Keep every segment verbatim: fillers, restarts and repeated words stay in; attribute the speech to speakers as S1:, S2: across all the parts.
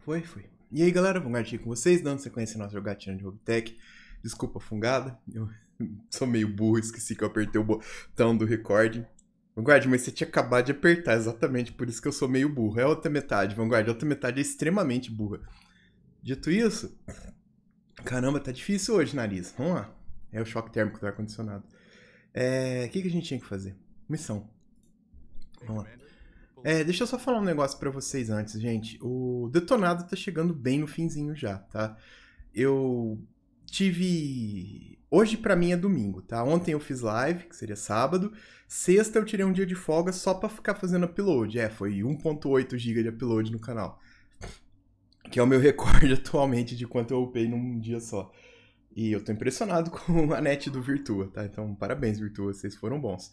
S1: Foi, foi. E aí, galera, vamos aqui com vocês, dando sequência à nossa jogatina de Robotech. Desculpa a fungada, eu sou meio burro, esqueci que eu apertei o botão do recording. Vanguard, mas você tinha acabado de apertar, exatamente por isso que eu sou meio burro. É a outra metade, Vanguard, a outra metade é extremamente burra. Dito isso, caramba, tá difícil hoje, nariz. Vamos lá. É o choque térmico do ar-condicionado. É... O que, que a gente tinha que fazer? Missão. Vamos lá. É, deixa eu só falar um negócio pra vocês antes, gente. O Detonado tá chegando bem no finzinho já, tá? Eu tive... Hoje pra mim é domingo, tá? Ontem eu fiz live, que seria sábado. Sexta eu tirei um dia de folga só pra ficar fazendo upload. É, foi um ponto oito gigas de upload no canal. Que é o meu recorde atualmente de quanto eu upei num dia só. E eu tô impressionado com a net do Virtua, tá? Então, parabéns, Virtua, vocês foram bons.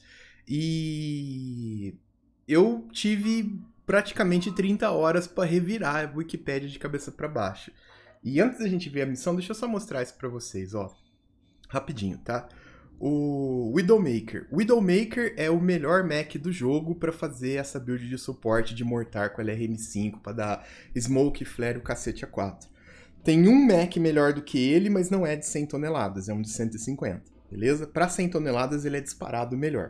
S1: E... eu tive praticamente trinta horas para revirar a Wikipédia de cabeça para baixo. E antes da gente ver a missão, deixa eu só mostrar isso para vocês, ó. Rapidinho, tá? O Widowmaker. Widowmaker é o melhor Mac do jogo para fazer essa build de suporte de mortar com L R M cinco, para dar smoke, flare e o cacete A quatro. Tem um Mac melhor do que ele, mas não é de cem toneladas, é um de cento e cinquenta, beleza? Para cem toneladas ele é disparado melhor.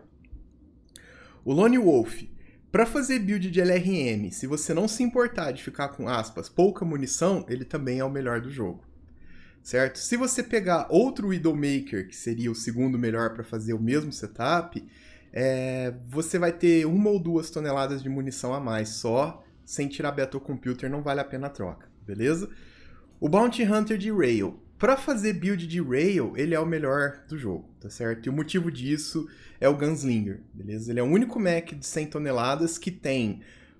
S1: O Lone Wolf. Para fazer build de L R M, se você não se importar de ficar com, aspas, pouca munição, ele também é o melhor do jogo, certo? Se você pegar outro Widowmaker, que seria o segundo melhor para fazer o mesmo setup, é, você vai ter uma ou duas toneladas de munição a mais só, sem tirar Battle Computer, não vale a pena a troca, beleza? O Bounty Hunter de Rail. Para fazer build de Rail, ele é o melhor do jogo, tá certo? E o motivo disso é o Gunslinger, beleza? Ele é o único Mac de cem toneladas que tem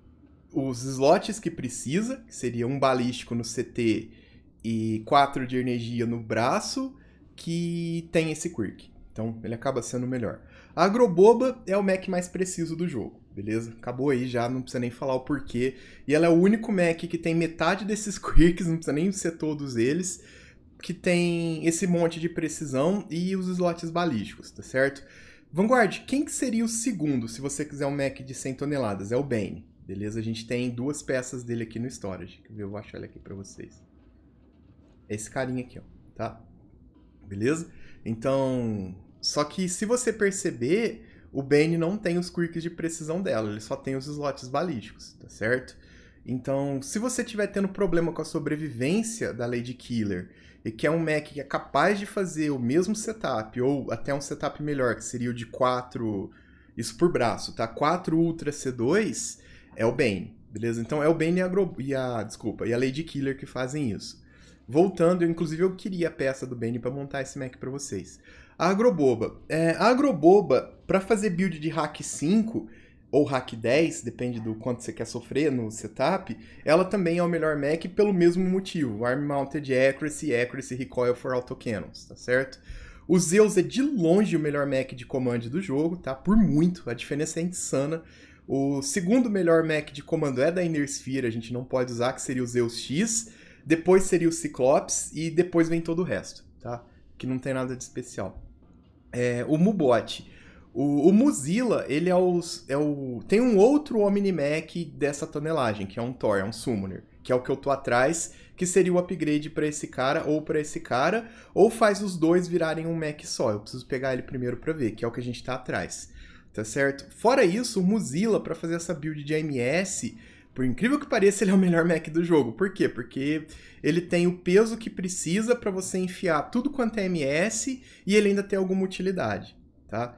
S1: os slots que precisa, que seria um balístico no C T e quatro de energia no braço, que tem esse quirk. Então, ele acaba sendo o melhor. A Agroboba é o Mac mais preciso do jogo, beleza? Acabou aí já, não precisa nem falar o porquê. E ela é o único Mac que tem metade desses quirks, não precisa nem ser todos eles, que tem esse monte de precisão e os slots balísticos, tá certo? Vanguard, quem que seria o segundo, se você quiser um Mac de cem toneladas? É o Bane, beleza? A gente tem duas peças dele aqui no storage. Quer ver? Eu vou achar ele aqui pra vocês. Esse carinha aqui, ó, tá? Beleza? Então, só que se você perceber, o Bane não tem os quirks de precisão dela, ele só tem os slots balísticos, tá certo? Então, se você estiver tendo problema com a sobrevivência da Lady Killer e que é um Mac que é capaz de fazer o mesmo setup, ou até um setup melhor, que seria o de quatro, isso por braço, tá? quatro Ultra C dois é o Bane, beleza? Então é o Bane e a, Agro... e a, desculpa, e a Lady Killer que fazem isso. Voltando, eu, inclusive eu queria a peça do Bane para montar esse Mac para vocês. A Agroboba. É, a Agroboba, para fazer build de hack cinco... ou hack dez, depende do quanto você quer sofrer no setup, ela também é o melhor Mac pelo mesmo motivo, Arm Mounted Accuracy, Accuracy Recoil for Autocannons, tá certo? O Zeus é de longe o melhor Mac de comando do jogo, tá? Por muito, a diferença é insana. O segundo melhor Mac de comando é da Inner Sphere, a gente não pode usar, que seria o Zeus X, depois seria o Cyclops e depois vem todo o resto, tá? Que não tem nada de especial. É, o Mubot. O, o Mozilla, ele é, os, é o... tem um outro Omni-Mac dessa tonelagem, que é um Thor, é um Summoner, que é o que eu tô atrás, que seria o upgrade para esse cara ou para esse cara, ou faz os dois virarem um Mac só. Eu preciso pegar ele primeiro para ver, que é o que a gente tá atrás, tá certo? Fora isso, o Mozilla, para fazer essa build de A M S, por incrível que pareça, ele é o melhor Mac do jogo. Por quê? Porque ele tem o peso que precisa para você enfiar tudo quanto é M S e ele ainda tem alguma utilidade, tá?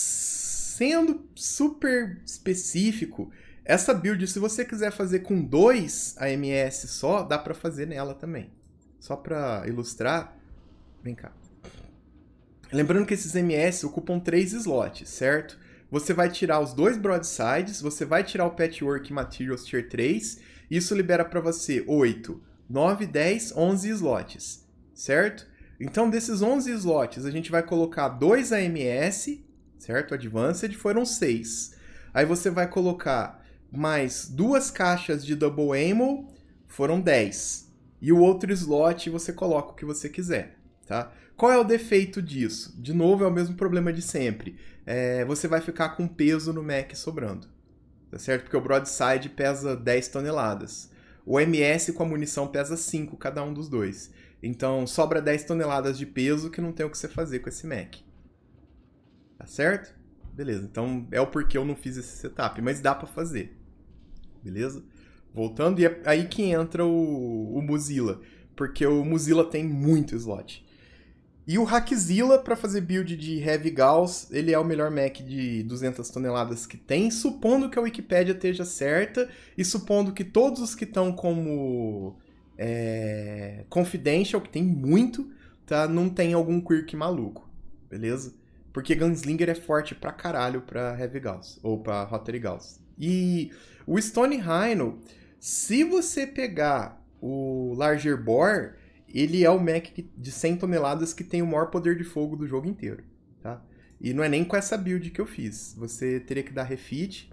S1: Sendo super específico, essa build, se você quiser fazer com dois A M S só, dá pra fazer nela também. Só pra ilustrar, vem cá. Lembrando que esses M S ocupam três slots, certo? Você vai tirar os dois broadsides, você vai tirar o Patchwork Materials Tier três, isso libera pra você oito, nove, dez, onze slots, certo? Então desses onze slots, a gente vai colocar dois A M S, certo? Advanced foram seis. Aí você vai colocar mais duas caixas de Double Ammo, foram dez. E o outro slot você coloca o que você quiser, tá? Qual é o defeito disso? De novo, é o mesmo problema de sempre. É, você vai ficar com peso no Mac sobrando, tá certo? Porque o broadside pesa dez toneladas. O M S com a munição pesa cinco cada um dos dois. Então sobra dez toneladas de peso que não tem o que você fazer com esse mech. Tá certo? Beleza, então é o porquê eu não fiz esse setup, mas dá pra fazer. Beleza? Voltando, e é aí que entra o, o Mozilla, porque o Mozilla tem muito slot. E o Hackzilla, para fazer build de Heavy Gauss, ele é o melhor mech de duzentas toneladas que tem, supondo que a Wikipédia esteja certa e supondo que todos os que estão como é, Confidential, que tem muito, tá, não tem algum quirk maluco, beleza? Porque Gunslinger é forte pra caralho pra Heavy Gauss, ou pra Rotary Gauss. E o Stone Rhino, se você pegar o Larger Bore, ele é o mech de cem toneladas que tem o maior poder de fogo do jogo inteiro, tá? E não é nem com essa build que eu fiz. Você teria que dar refit.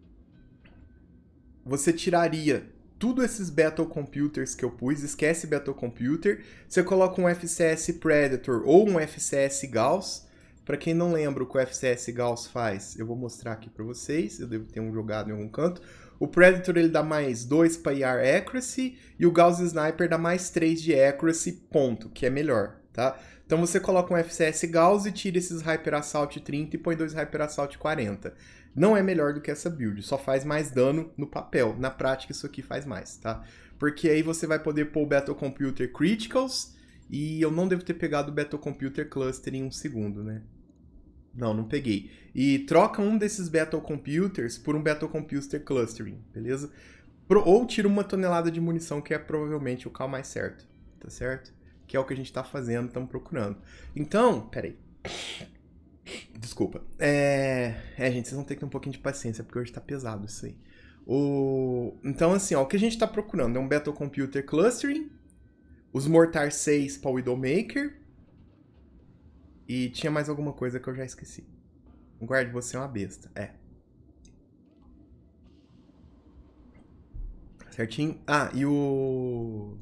S1: Você tiraria tudo esses Battle Computers que eu pus, esquece Battle Computer. Você coloca um F C S Predator ou um F C S Gauss. Pra quem não lembra o que o F C S Gauss faz, eu vou mostrar aqui pra vocês. Eu devo ter um jogado em algum canto. O Predator ele dá mais dois para E R Accuracy e o Gauss Sniper dá mais três de Accuracy, ponto, que é melhor, tá? Então você coloca um F C S Gauss e tira esses Hyper Assault trinta e põe dois Hyper Assault quarenta. Não é melhor do que essa build, só faz mais dano no papel. Na prática isso aqui faz mais, tá? Porque aí você vai poder pôr o Battle Computer Criticals e eu não devo ter pegado o Battle Computer Cluster em um segundo, né? Não, não peguei. E troca um desses Battle Computers por um Battle Computer Clustering, beleza? Pro, ou tira uma tonelada de munição, que é provavelmente o cal mais certo, tá certo? Que é o que a gente tá fazendo, estamos procurando. Então, peraí. Desculpa. É... é, gente, vocês vão ter que ter um pouquinho de paciência, porque hoje tá pesado isso aí. O... Então, assim, ó, o que a gente tá procurando é um Battle Computer Clustering, os Mortar seis para o Widowmaker, e tinha mais alguma coisa que eu já esqueci. Guarde, você é uma besta. É. Certinho? Ah, e o...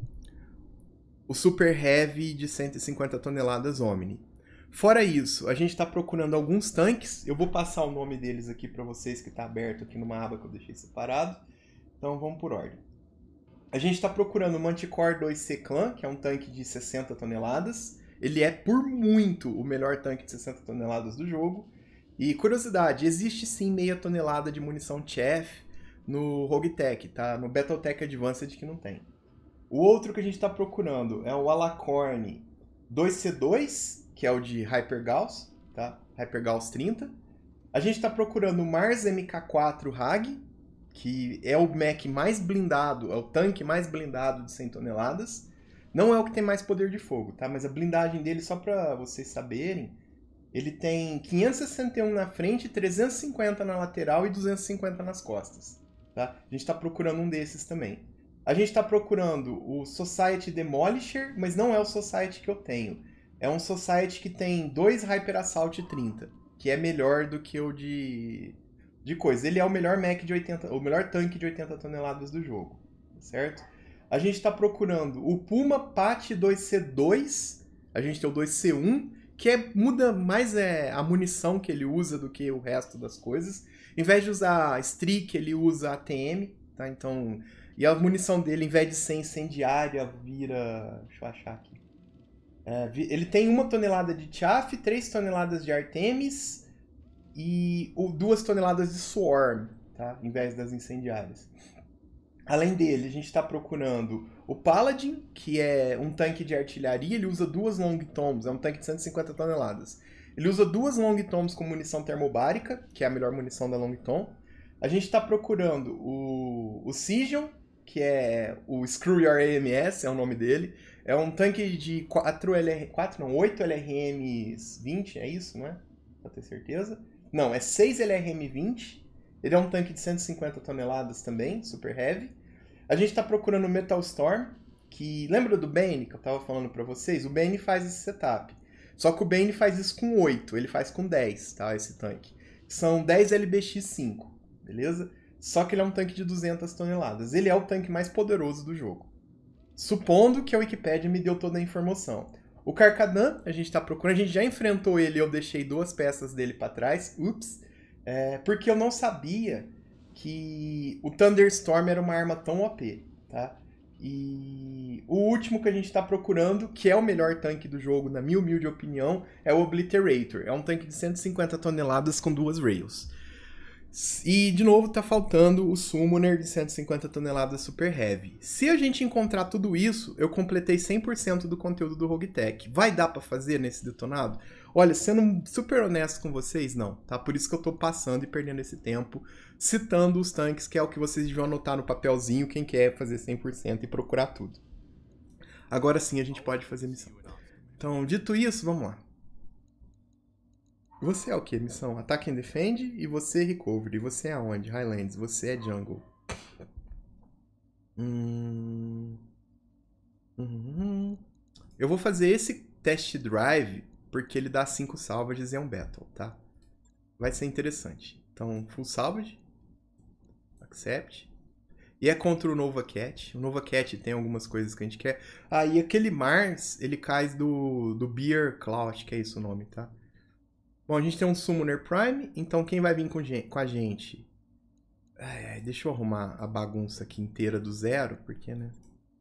S1: O Super Heavy de cento e cinquenta toneladas Omni. Fora isso, a gente está procurando alguns tanques. Eu vou passar o nome deles aqui para vocês, que está aberto aqui numa aba que eu deixei separado. Então vamos por ordem. A gente está procurando o Manticore dois C Clan, que é um tanque de sessenta toneladas. Ele é, por muito, o melhor tanque de sessenta toneladas do jogo. E, curiosidade, existe sim meia tonelada de munição Chaff no Rogue Tech, tá? No Battletech Advanced que não tem. O outro que a gente está procurando é o Alacorn dois C dois, que é o de Hyper Gauss, tá? Hyper Gauss trinta. A gente está procurando o Mars M K quatro Hag, que é o mech mais blindado, é o tanque mais blindado de cem toneladas. Não é o que tem mais poder de fogo, tá? Mas a blindagem dele, só para vocês saberem, ele tem quinhentos e sessenta e um na frente, trezentos e cinquenta na lateral e duzentos e cinquenta nas costas, tá? A gente está procurando um desses também. A gente está procurando o Society Demolisher, mas não é o Society que eu tenho. É um Society que tem dois Hyper Assault trinta, que é melhor do que o de, de coisa. Ele é o melhor mech de oitenta, o melhor tanque de oitenta toneladas do jogo, certo? A gente está procurando o Puma Pat dois C dois, a gente tem o dois C um, que é, muda mais é, a munição que ele usa do que o resto das coisas. Em vez de usar Streak, ele usa A T M, tá? Então, e a munição dele, em vez de ser incendiária, vira... Deixa eu achar aqui. É, ele tem uma tonelada de Chaff, três toneladas de Artemis e duas toneladas de Swarm, tá? Em vez das incendiárias. Além dele, a gente está procurando o Paladin, que é um tanque de artilharia. Ele usa duas Long Toms, é um tanque de cento e cinquenta toneladas. Ele usa duas Long Toms com munição termobárica, que é a melhor munição da Long Tom. A gente está procurando o, o Sijon, que é o Screw Your A M S, é o nome dele. É um tanque de quatro L R... quatro não, oito L R Ms vinte, é isso, não é? Pra ter certeza. Não, é seis L R M vinte. Ele é um tanque de cento e cinquenta toneladas também, super heavy. A gente está procurando o Metal Storm, que... Lembra do Bane que eu estava falando para vocês? O Bane faz esse setup. Só que o Bane faz isso com oito, ele faz com dez, tá? Esse tanque. São dez L B X cinco, beleza? Só que ele é um tanque de duzentas toneladas. Ele é o tanque mais poderoso do jogo. Supondo que a Wikipedia me deu toda a informação. O Carcadan, a gente está procurando, a gente já enfrentou ele e eu deixei duas peças dele para trás. Ups! É, porque eu não sabia que o Thunderstorm era uma arma tão O P, tá? E o último que a gente está procurando, que é o melhor tanque do jogo, na minha humilde opinião, é o Obliterator. É um tanque de cento e cinquenta toneladas com duas rails. E, de novo, tá faltando o Summoner de cento e cinquenta toneladas Super Heavy. Se a gente encontrar tudo isso, eu completei cem por cento do conteúdo do Rogue Tech. Vai dar pra fazer nesse detonado? Olha, sendo super honesto com vocês, não, tá? Por isso que eu tô passando e perdendo esse tempo, citando os tanques, que é o que vocês deviam anotar no papelzinho, quem quer fazer cem por cento e procurar tudo. Agora sim a gente pode fazer missão. Então, dito isso, vamos lá. Você é o que? Missão Ataque and Defend e você é Recovery. Você é aonde? Highlands. Você é Jungle. Hum... Uhum. Eu vou fazer esse test drive porque ele dá cinco salvages e é um battle, tá? Vai ser interessante. Então, full salvage. Accept. E é contra o Nova Cat. O Nova Cat tem algumas coisas que a gente quer. Ah, e aquele Mars, ele cai do, do Beer Claw, acho que é isso o nome, tá? Bom, a gente tem um Summoner Prime, então quem vai vir com, com a gente? Ai, ai, deixa eu arrumar a bagunça aqui inteira do zero, porque, né?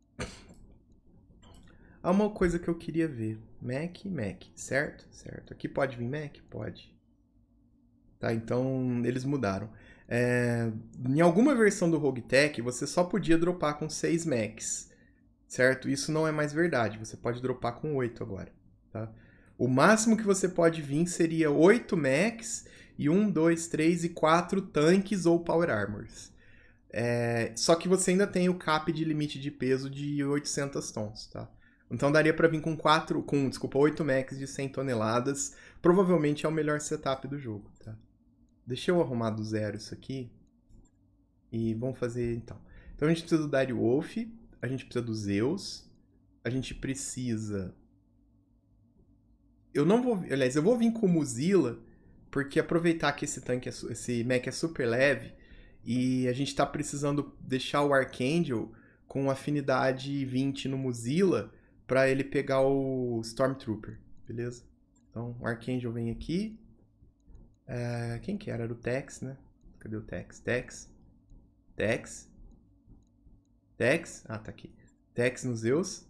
S1: Há uma coisa que eu queria ver. Mac, Mac, certo? Certo. Aqui pode vir Mac? Pode. Tá, então eles mudaram. É, em alguma versão do Rogue Tech, você só podia dropar com seis Macs, certo? Isso não é mais verdade, você pode dropar com oito agora, tá? O máximo que você pode vir seria oito Macs e um, dois, três e quatro tanques ou Power Armors. É, só que você ainda tem o cap de limite de peso de oitocentos tons, tá? Então daria pra vir com quatro, com, desculpa, oito Macs de cem toneladas. Provavelmente é o melhor setup do jogo, tá? Deixa eu arrumar do zero isso aqui. E vamos fazer então. Então a gente precisa do Dire Wolf, a gente precisa do Zeus, a gente precisa... Eu não vou... Aliás, eu vou vir com o Muzila, porque aproveitar que esse tanque, é, esse mech é super leve, e a gente tá precisando deixar o Archangel com afinidade vinte no Muzila, pra ele pegar o Stormtrooper, beleza? Então o Archangel vem aqui. É, quem que era? Era o Tex, né? Cadê o Tex? Tex. Tex. Tex. Ah, tá aqui. Tex no Zeus.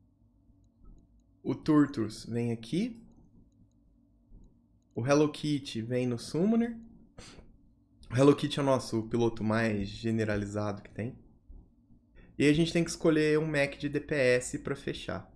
S1: O Turtles vem aqui. O Hello Kitty vem no Summoner. O Hello Kitty é o nosso piloto mais generalizado que tem. E a gente tem que escolher um mech de D P S pra fechar.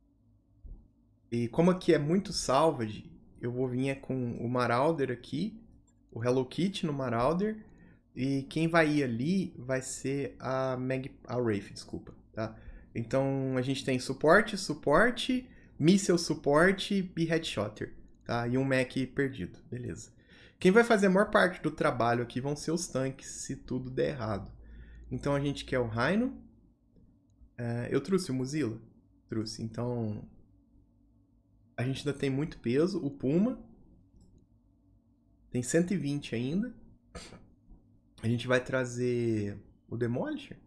S1: E como aqui é muito salvage, eu vou vir com o Marauder aqui, o Hello Kitty no Marauder, e quem vai ir ali vai ser a Mag... a Wraith, desculpa, tá? Então a gente tem suporte, suporte, missile suporte e headshotter, tá? E um mech perdido, beleza. Quem vai fazer a maior parte do trabalho aqui vão ser os tanques, se tudo der errado. Então a gente quer o Rhino. Uh, eu trouxe o Muzila? Trouxe, então... A gente ainda tem muito peso. O Puma. Tem cento e vinte ainda. A gente vai trazer o Demolisher.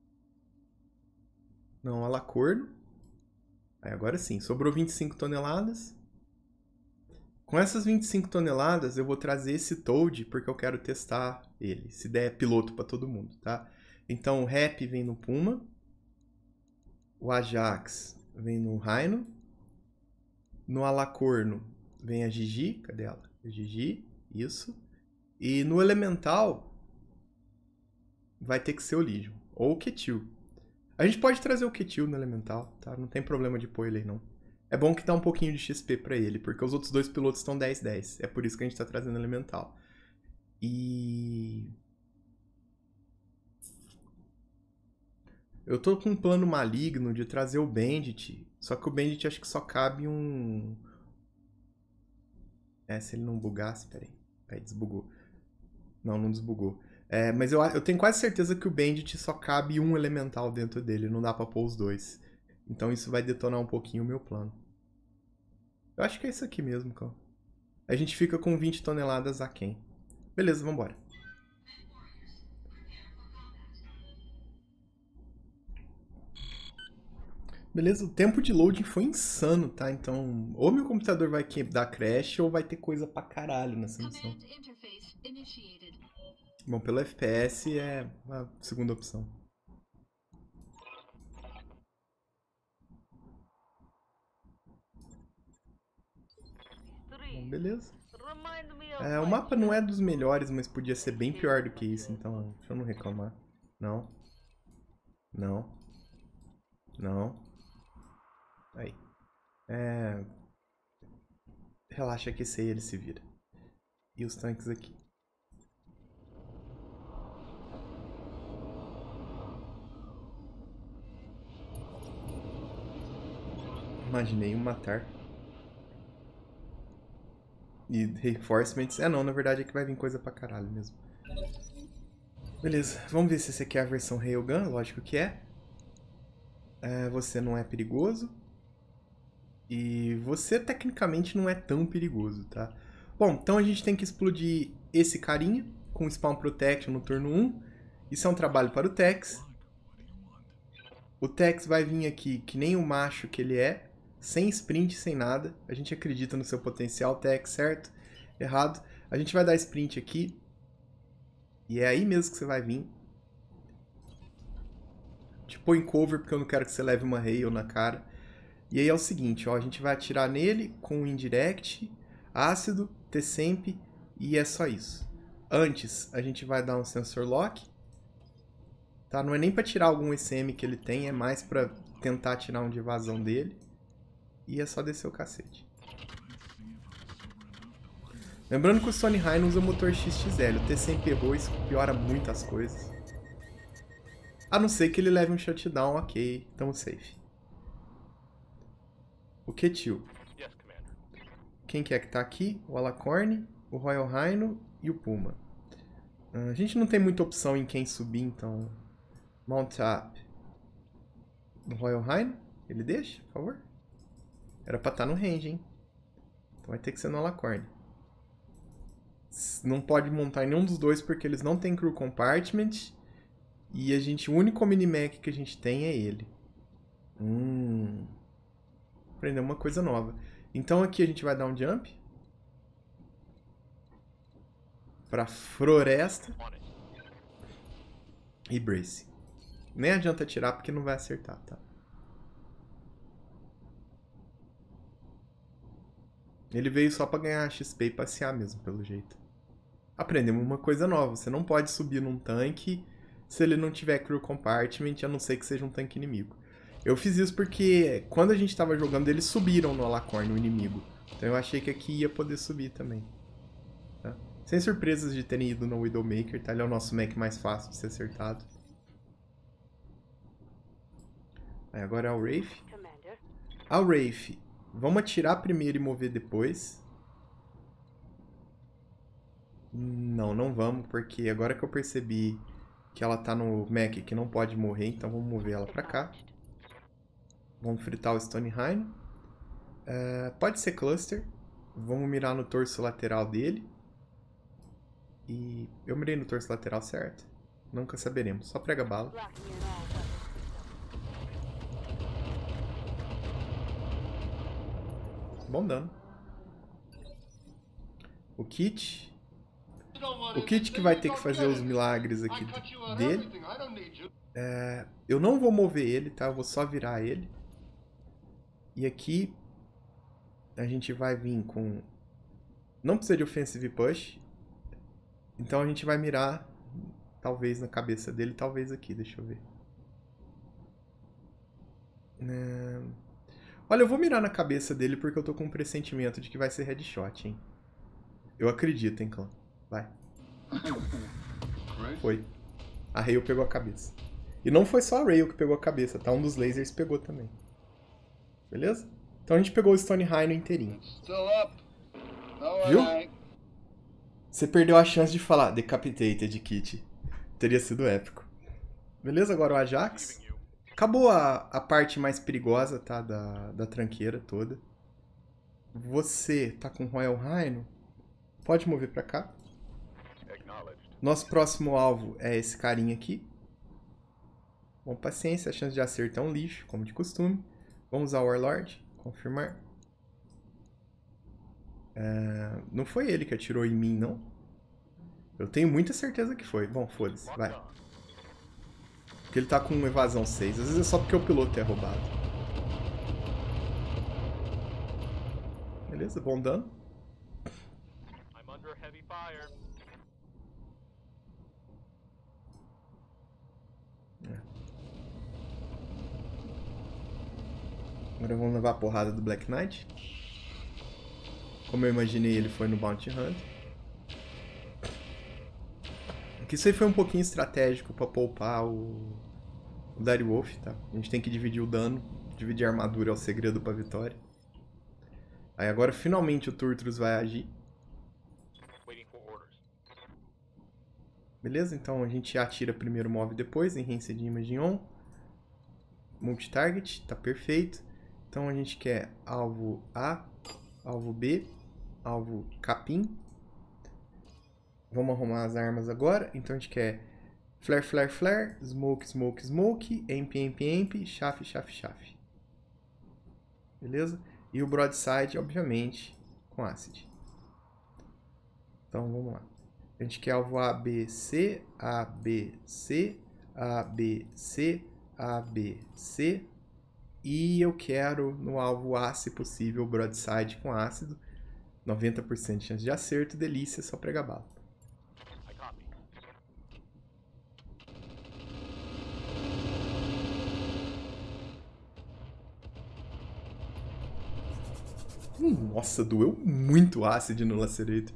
S1: Não, a Alacorno. Aí agora sim, sobrou vinte e cinco toneladas. Com essas vinte e cinco toneladas, eu vou trazer esse Toad, porque eu quero testar ele. Se der piloto pra todo mundo, tá? Então o Rap vem no Puma. O Ajax vem no Rhino. No Alacorno vem a Gigi. Cadê ela? A Gigi, isso. E no Elemental vai ter que ser o Legion. Ou o Ketil. A gente pode trazer o Ketil no Elemental, tá? Não tem problema de pôr ele aí, não. É bom que dá um pouquinho de X P pra ele, porque os outros dois pilotos estão dez dez. É por isso que a gente tá trazendo o Elemental. E... eu tô com um plano maligno de trazer o Bandit. Só que o Bandit acho que só cabe um... É, se ele não bugasse... Pera aí. Aí, desbugou. Não, não desbugou. É, mas eu, eu tenho quase certeza que o Bandit só cabe um elemental dentro dele. Não dá pra pôr os dois. Então isso vai detonar um pouquinho o meu plano. Eu acho que é isso aqui mesmo, cara. A gente fica com vinte toneladas aquém. Beleza, vambora. Beleza, o tempo de loading foi insano, tá? Então, ou meu computador vai dar crash ou vai ter coisa pra caralho nessa missão. Bom, pelo F P S é a segunda opção. Bom, beleza. É, o mapa não é dos melhores, mas podia ser bem pior do que isso, então deixa eu não reclamar. Não. Não. Não. Aí. É... Relaxa que esse aí ele se vira. E os tanques aqui. Imaginei um matar. E reinforcements. É não, na verdade é que vai vir coisa pra caralho mesmo. Beleza, vamos ver se esse aqui é a versão Railgun, lógico que é. é. Você não é perigoso. E você tecnicamente não é tão perigoso, tá? Bom, então a gente tem que explodir esse carinha com Spawn Protection no turno um. Isso é um trabalho para o Tex. O Tex vai vir aqui que nem o macho que ele é. Sem sprint, sem nada. A gente acredita no seu potencial, Tex, certo? Errado. A gente vai dar sprint aqui. E é aí mesmo que você vai vir. Te põe em cover porque eu não quero que você leve uma rail na cara. E aí é o seguinte, ó, a gente vai atirar nele com indirect, ácido, T-Semp e é só isso. Antes, a gente vai dar um sensor lock. Tá? Não é nem para tirar algum E C M que ele tem, é mais para tentar tirar um de evasão dele. E é só descer o cacete. Lembrando que o Stone Rhino usa o motor X X L. O T-Semp errou, isso piora muitas coisas. A não ser que ele leve um shutdown, ok, tamo safe. O Ketil. Quem que é que tá aqui? O Alacorn, o Royal Rhino e o Puma. Uh, a gente não tem muita opção em quem subir, então... Mount up. O Royal Rhino? Ele deixa, por favor? Era pra estar no range, hein? Então vai ter que ser no Alacorn. Não pode montar em nenhum dos dois porque eles não têm crew compartment. E a gente, o único minimap que a gente tem é ele. Hum... Aprender uma coisa nova. Então aqui a gente vai dar um jump. Pra floresta. E brace. Nem adianta atirar porque não vai acertar, tá? Ele veio só pra ganhar X P e passear mesmo, pelo jeito. Aprendemos uma coisa nova. Você não pode subir num tanque se ele não tiver crew compartment, a não ser que seja um tanque inimigo. Eu fiz isso porque quando a gente tava jogando, eles subiram no Alacorn, o inimigo. Então eu achei que aqui ia poder subir também. Tá? Sem surpresas de terem ido no Widowmaker, tá? Ele é o nosso mech mais fácil de ser acertado. Aí agora é o Wraith. A Wraith, vamos atirar primeiro e mover depois. Não, não vamos, porque agora que eu percebi que ela tá no mech que não pode morrer, então vamos mover ela pra cá. Vamos fritar o Stone Rhino. Uh, pode ser cluster. Vamos mirar no torso lateral dele. E eu mirei no torso lateral certo? Nunca saberemos. Só prega bala. Bom dano. O Kit. O Kit que vai ter que fazer os milagres aqui dele. É, eu não vou mover ele, tá? Eu vou só virar ele. E aqui a gente vai vir com... Não precisa de Offensive Push. Então a gente vai mirar talvez na cabeça dele, talvez aqui, deixa eu ver. É... Olha, eu vou mirar na cabeça dele porque eu tô com um pressentimento de que vai ser headshot, hein? Eu acredito, hein, clã. Vai. Foi. A Rail pegou a cabeça. E não foi só a Rail que pegou a cabeça, tá? Um dos lasers pegou também. Beleza? Então a gente pegou o Stone Rhino inteirinho. Viu? Você perdeu a chance de falar Decapitated, Kit. Teria sido épico. Beleza? Agora o Ajax. Acabou a, a parte mais perigosa, tá? Da, da tranqueira toda. Você tá com o Royal Rhino. Pode mover pra cá. Nosso próximo alvo é esse carinha aqui. Bom, paciência. A chance de acerto é um lixo, como de costume. Vamos usar o Warlord. Confirmar. É... Não foi ele que atirou em mim, não? Eu tenho muita certeza que foi. Bom, foda-se. Vai. Porque ele tá com evasão seis. Às vezes é só porque o piloto é roubado. Beleza, bom dano. Agora vamos levar a porrada do Black Knight. Como eu imaginei, ele foi no Bounty Hunt. Aqui isso aí foi um pouquinho estratégico pra poupar o, o Direwolf, tá? A gente tem que dividir o dano. Dividir a armadura é o segredo pra vitória. Aí agora finalmente o Turtles vai agir. Beleza? Então a gente atira primeiro, move depois, Enhanced Imaging On. Multi-target, tá perfeito. Então a gente quer alvo A, alvo B, alvo capim. Vamos arrumar as armas agora. Então a gente quer flare, flare, flare, smoke, smoke, smoke, amp, amp, amp, chaff, chaff, chaff. Beleza? E o broadside, obviamente, com acid. Então vamos lá. A gente quer alvo A, B, C, A, B, C, A, B, C, A, B, C. E eu quero no alvo A, se possível, broadside com ácido. noventa por cento de chance de acerto, delícia, só pregar bala. Hum, nossa, doeu muito ácido no Lacerator.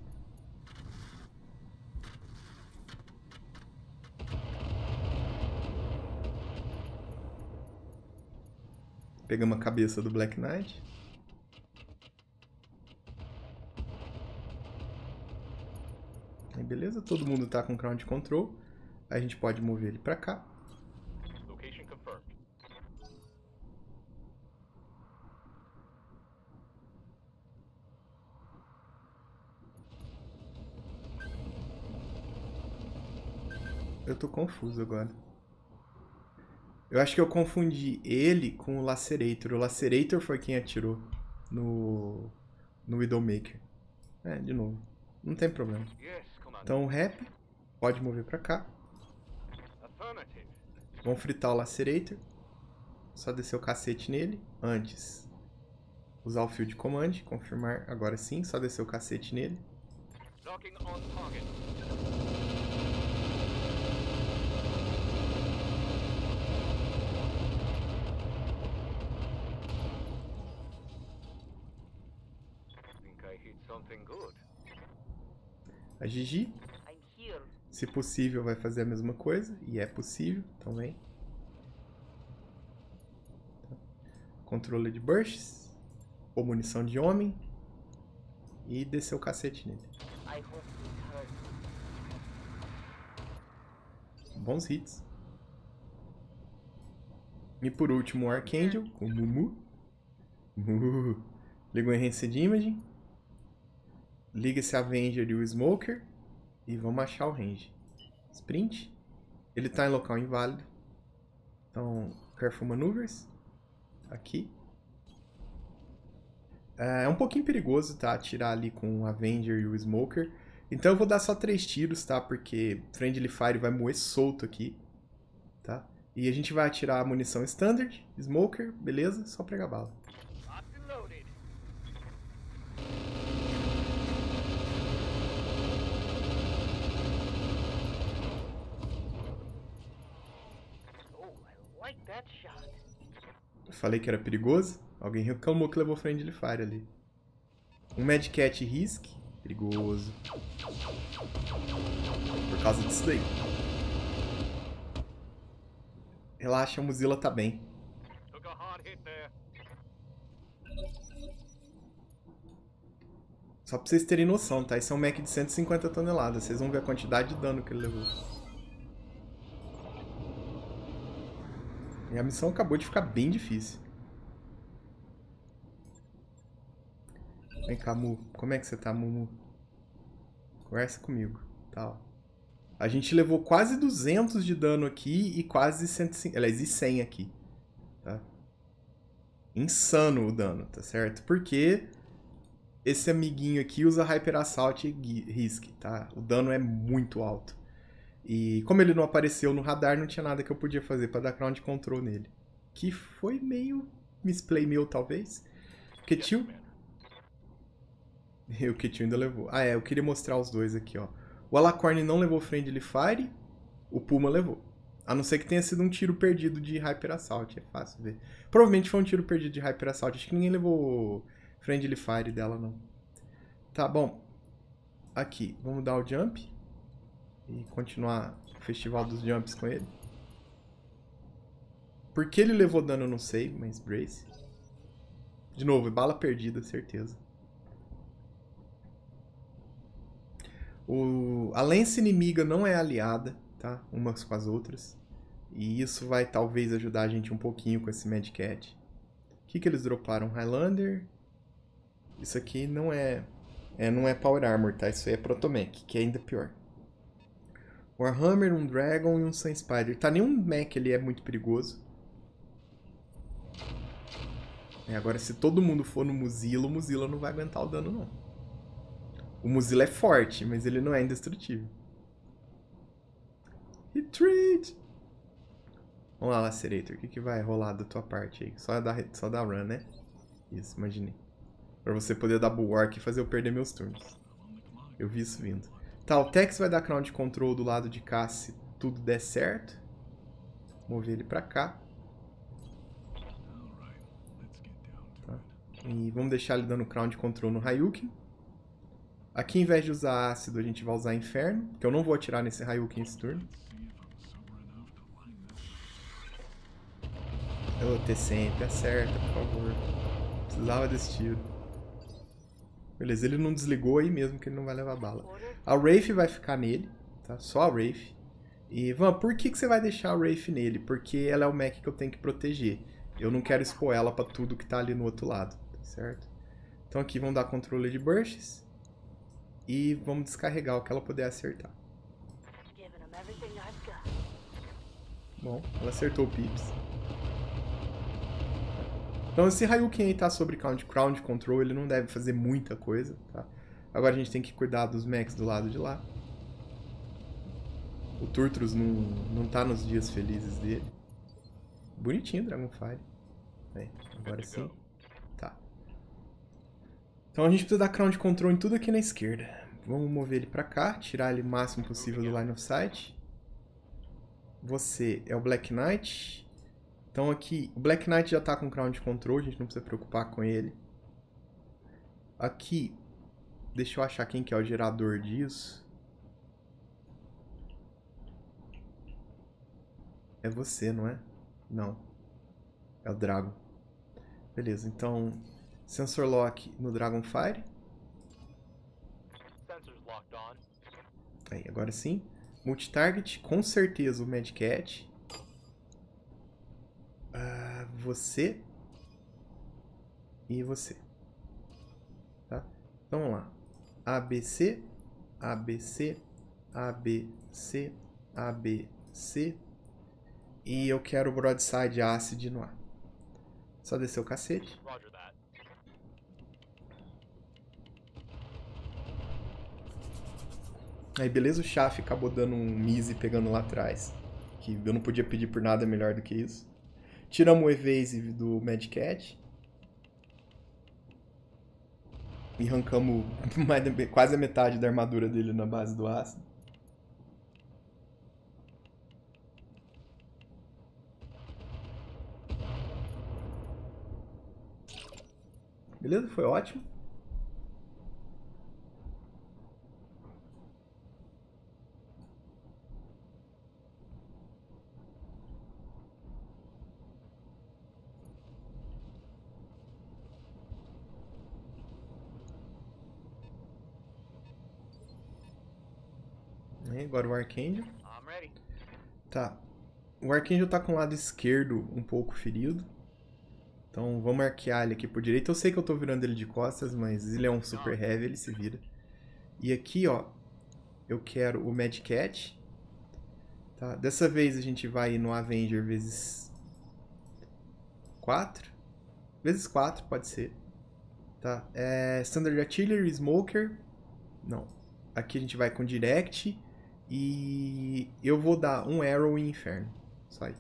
S1: Pegamos a cabeça do Black Knight. Aí beleza, todo mundo tá com Ground Control. Aí a gente pode mover ele pra cá. Eu tô confuso agora. Eu acho que eu confundi ele com o Lacerator. O Lacerator foi quem atirou no, no Widowmaker. É, de novo. Não tem problema. Então o Rap pode mover pra cá. Vamos fritar o Lacerator. Só descer o cacete nele. Antes, usar o Field Command. Confirmar agora sim. Só descer o cacete nele. A Gigi, se possível, vai fazer a mesma coisa. E é possível, então vem. Controle de bursts. Ou munição de homem. E descer o cacete nele. Bons hits. E por último o Archangel, com o Mumu. Mumu. Liga o Enhanced Imaging. Liga esse Avenger e o Smoker. E vamos achar o range. Sprint. Ele tá em local inválido. Então, Careful Maneuvers. Aqui. É um pouquinho perigoso, tá? Atirar ali com o Avenger e o Smoker. Então eu vou dar só três tiros, tá? Porque Friendly Fire vai moer solto aqui. Tá? E a gente vai atirar a munição Standard. Smoker, beleza? Só pregar bala. Eu falei que era perigoso. Alguém reclamou que levou Friendly Fire ali. Um Mad Cat Risk. Perigoso. Por causa disso daí. Relaxa, a Mozilla tá bem. Só pra vocês terem noção, tá? Esse é um mech de cento e cinquenta toneladas. Vocês vão ver a quantidade de dano que ele levou. E a missão acabou de ficar bem difícil. Vem cá, Mu. Como é que você tá, Mumu? Conversa comigo. Tá, ó. A gente levou quase duzentos de dano aqui e quase cento e cinquenta. Aliás, e cem aqui. Tá? Insano o dano, tá certo? Porque esse amiguinho aqui usa Hyper Assault e Risk, tá? O dano é muito alto. E como ele não apareceu no radar, não tinha nada que eu podia fazer pra dar ground control nele. Que foi meio misplay meu, talvez. Ketil. E o Ketil ainda levou. Ah, é, eu queria mostrar os dois aqui, ó. O Alacorn não levou Friendly Fire, o Puma levou. A não ser que tenha sido um tiro perdido de Hyper Assault, é fácil ver. Provavelmente foi um tiro perdido de Hyper Assault, acho que ninguém levou Friendly Fire dela, não. Tá, bom. Aqui, vamos dar o jump. E continuar o festival dos jumps com ele. Por que ele levou dano eu não sei, mas Brace. De novo, bala perdida, certeza. O... A lance inimiga não é aliada, tá? Umas com as outras. E isso vai talvez ajudar a gente um pouquinho com esse Mad Cat. O que, que eles droparam? Highlander. Isso aqui não é... é... não é Power Armor, tá? Isso aí é Protomech, que é ainda pior. Warhammer, um Dragon e um Sun Spider. Tá, nenhum mech ali é muito perigoso. É, agora, se todo mundo for no Muzila, o Muzila não vai aguentar o dano, não. O Muzila é forte, mas ele não é indestrutível. Retreat! Vamos lá, Lacerator. O que, que vai rolar da tua parte aí? Só dar, só dar run, né? Isso, imaginei. Pra você poder dar bulwark e fazer eu perder meus turnos. Eu vi isso vindo. Tá, o Tex vai dar Ground Control do lado de cá se tudo der certo. Mover ele pra cá. Tá. E vamos deixar ele dando Ground Control no Ryukin. Aqui, ao invés de usar ácido, a gente vai usar Inferno. Porque eu não vou atirar nesse Ryukin esse turno. Eu ter sempre, acerta, por favor. Precisava desse tiro. Beleza, ele não desligou aí mesmo, que ele não vai levar bala. A Wraith vai ficar nele, tá? Só a Wraith. E, Van, por que, que você vai deixar a Wraith nele? Porque ela é o mech que eu tenho que proteger. Eu não quero expor ela pra tudo que tá ali no outro lado, tá certo? Então aqui vamos dar controle de bursts. E vamos descarregar o que ela puder acertar. Bom, ela acertou o Pips. Então esse Ryukin aí tá sobre Ground Control, ele não deve fazer muita coisa, tá? Agora a gente tem que cuidar dos mechs do lado de lá. O Turtros não, não tá nos dias felizes dele. Bonitinho o Dragonfire. Aí, agora sim. Tá. Então a gente precisa dar Ground Control em tudo aqui na esquerda. Vamos mover ele pra cá, tirar ele o máximo possível do Line of Sight. Você é o Black Knight. Então aqui, o Black Knight já tá com Ground Control, a gente não precisa preocupar com ele. Aqui, deixa eu achar quem que é o gerador disso. É você, não é? Não. É o Dragon. Beleza, então, Sensor Lock no Dragonfire. Aí, agora sim. Multitarget, com certeza o Mad Cat. Uh, você e você, tá? Então vamos lá. A B C, A B C, A B C, A B C. E eu quero o Broadside Acid no ar. Só descer o cacete. Aí beleza, o Chaff acabou dando um Mise pegando lá atrás. Que eu não podia pedir por nada melhor do que isso. Tiramos o Evasive do Mad Cat. E arrancamos mais, quase a metade da armadura dele na base do ácido. Beleza? Foi ótimo. Agora o Archangel. Tá. O Archangel tá com o lado esquerdo um pouco ferido. Então vamos arquear ele aqui por direita. Eu sei que eu tô virando ele de costas, mas ele é um super heavy, ele se vira. E aqui, ó, eu quero o Mad Cat. Tá? Dessa vez a gente vai ir no Avenger vezes quatro. Vezes quatro, pode ser. Tá? É Standard Artillery, Smoker. Não. Aqui a gente vai com Direct. E eu vou dar um Arrow em Inferno. Sai.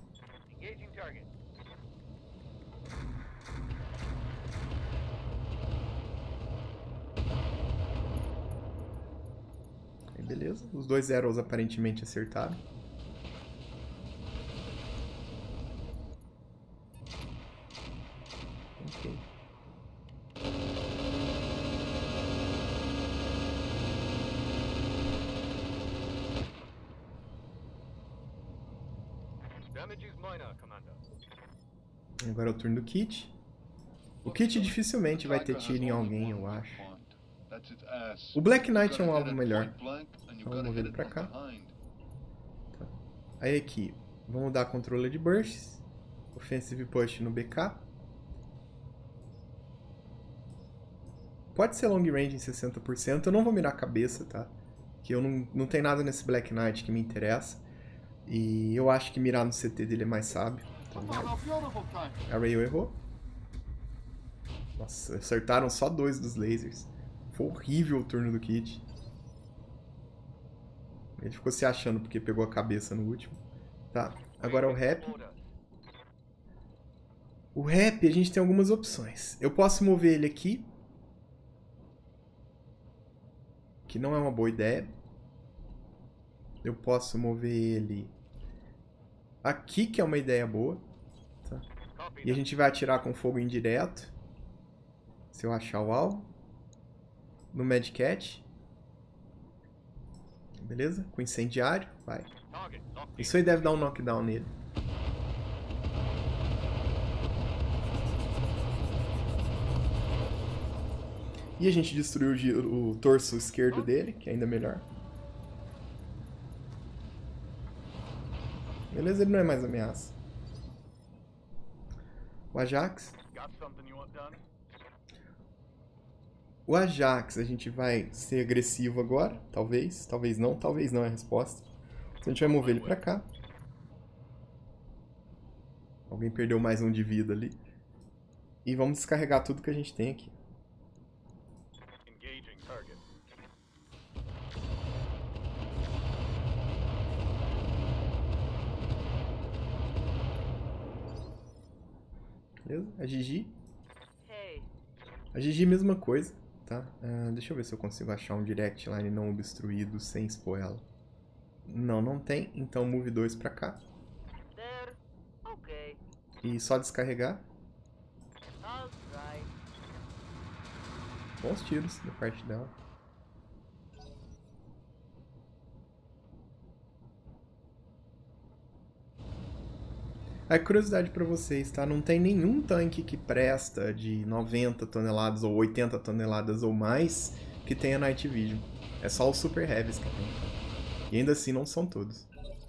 S1: Aí beleza. Os dois Arrows aparentemente acertaram. Ok. Agora é o turno do Kit. O Kit dificilmente vai ter tiro em alguém, eu acho. O Black Knight é um alvo melhor. Então vamos mover ele pra cá. Tá. Aí aqui, vamos dar controle de bursts. Offensive Push no B K. Pode ser long range em sessenta por cento. Eu não vou mirar a cabeça, tá? Que eu não, não tem nada nesse Black Knight que me interessa. E eu acho que mirar no C T dele é mais sábio. Então, a Rail errou. Nossa, acertaram só dois dos lasers. Foi horrível o turno do Kit. Ele ficou se achando porque pegou a cabeça no último. Tá, agora é o Rap. O Rap, a gente tem algumas opções. Eu posso mover ele aqui. Que não é uma boa ideia. Eu posso mover ele aqui, que é uma ideia boa. Tá. E a gente vai atirar com fogo indireto. Se eu achar o alvo. No Mad Cat. Beleza? Com incendiário. Vai. Isso aí deve dar um knockdown nele. E a gente destruiu o, o torso esquerdo dele, que é ainda melhor. Beleza, ele não é mais ameaça. O Ajax. O Ajax, a gente vai ser agressivo agora. Talvez, talvez não, talvez não é a resposta. Então a gente vai mover ele pra cá. Alguém perdeu mais um de vida ali. E vamos descarregar tudo que a gente tem aqui. Beleza? A Gigi. A Gigi, mesma coisa, tá? Uh, deixa eu ver se eu consigo achar um direct line não obstruído sem expor ela. Não, não tem. Então move dois pra cá. E só descarregar. Bons tiros da parte dela. A curiosidade pra vocês, tá? Não tem nenhum tanque que presta de noventa toneladas ou oitenta toneladas ou mais que tenha Night Vision. É só os Super Heavies que tem. E ainda assim não são todos.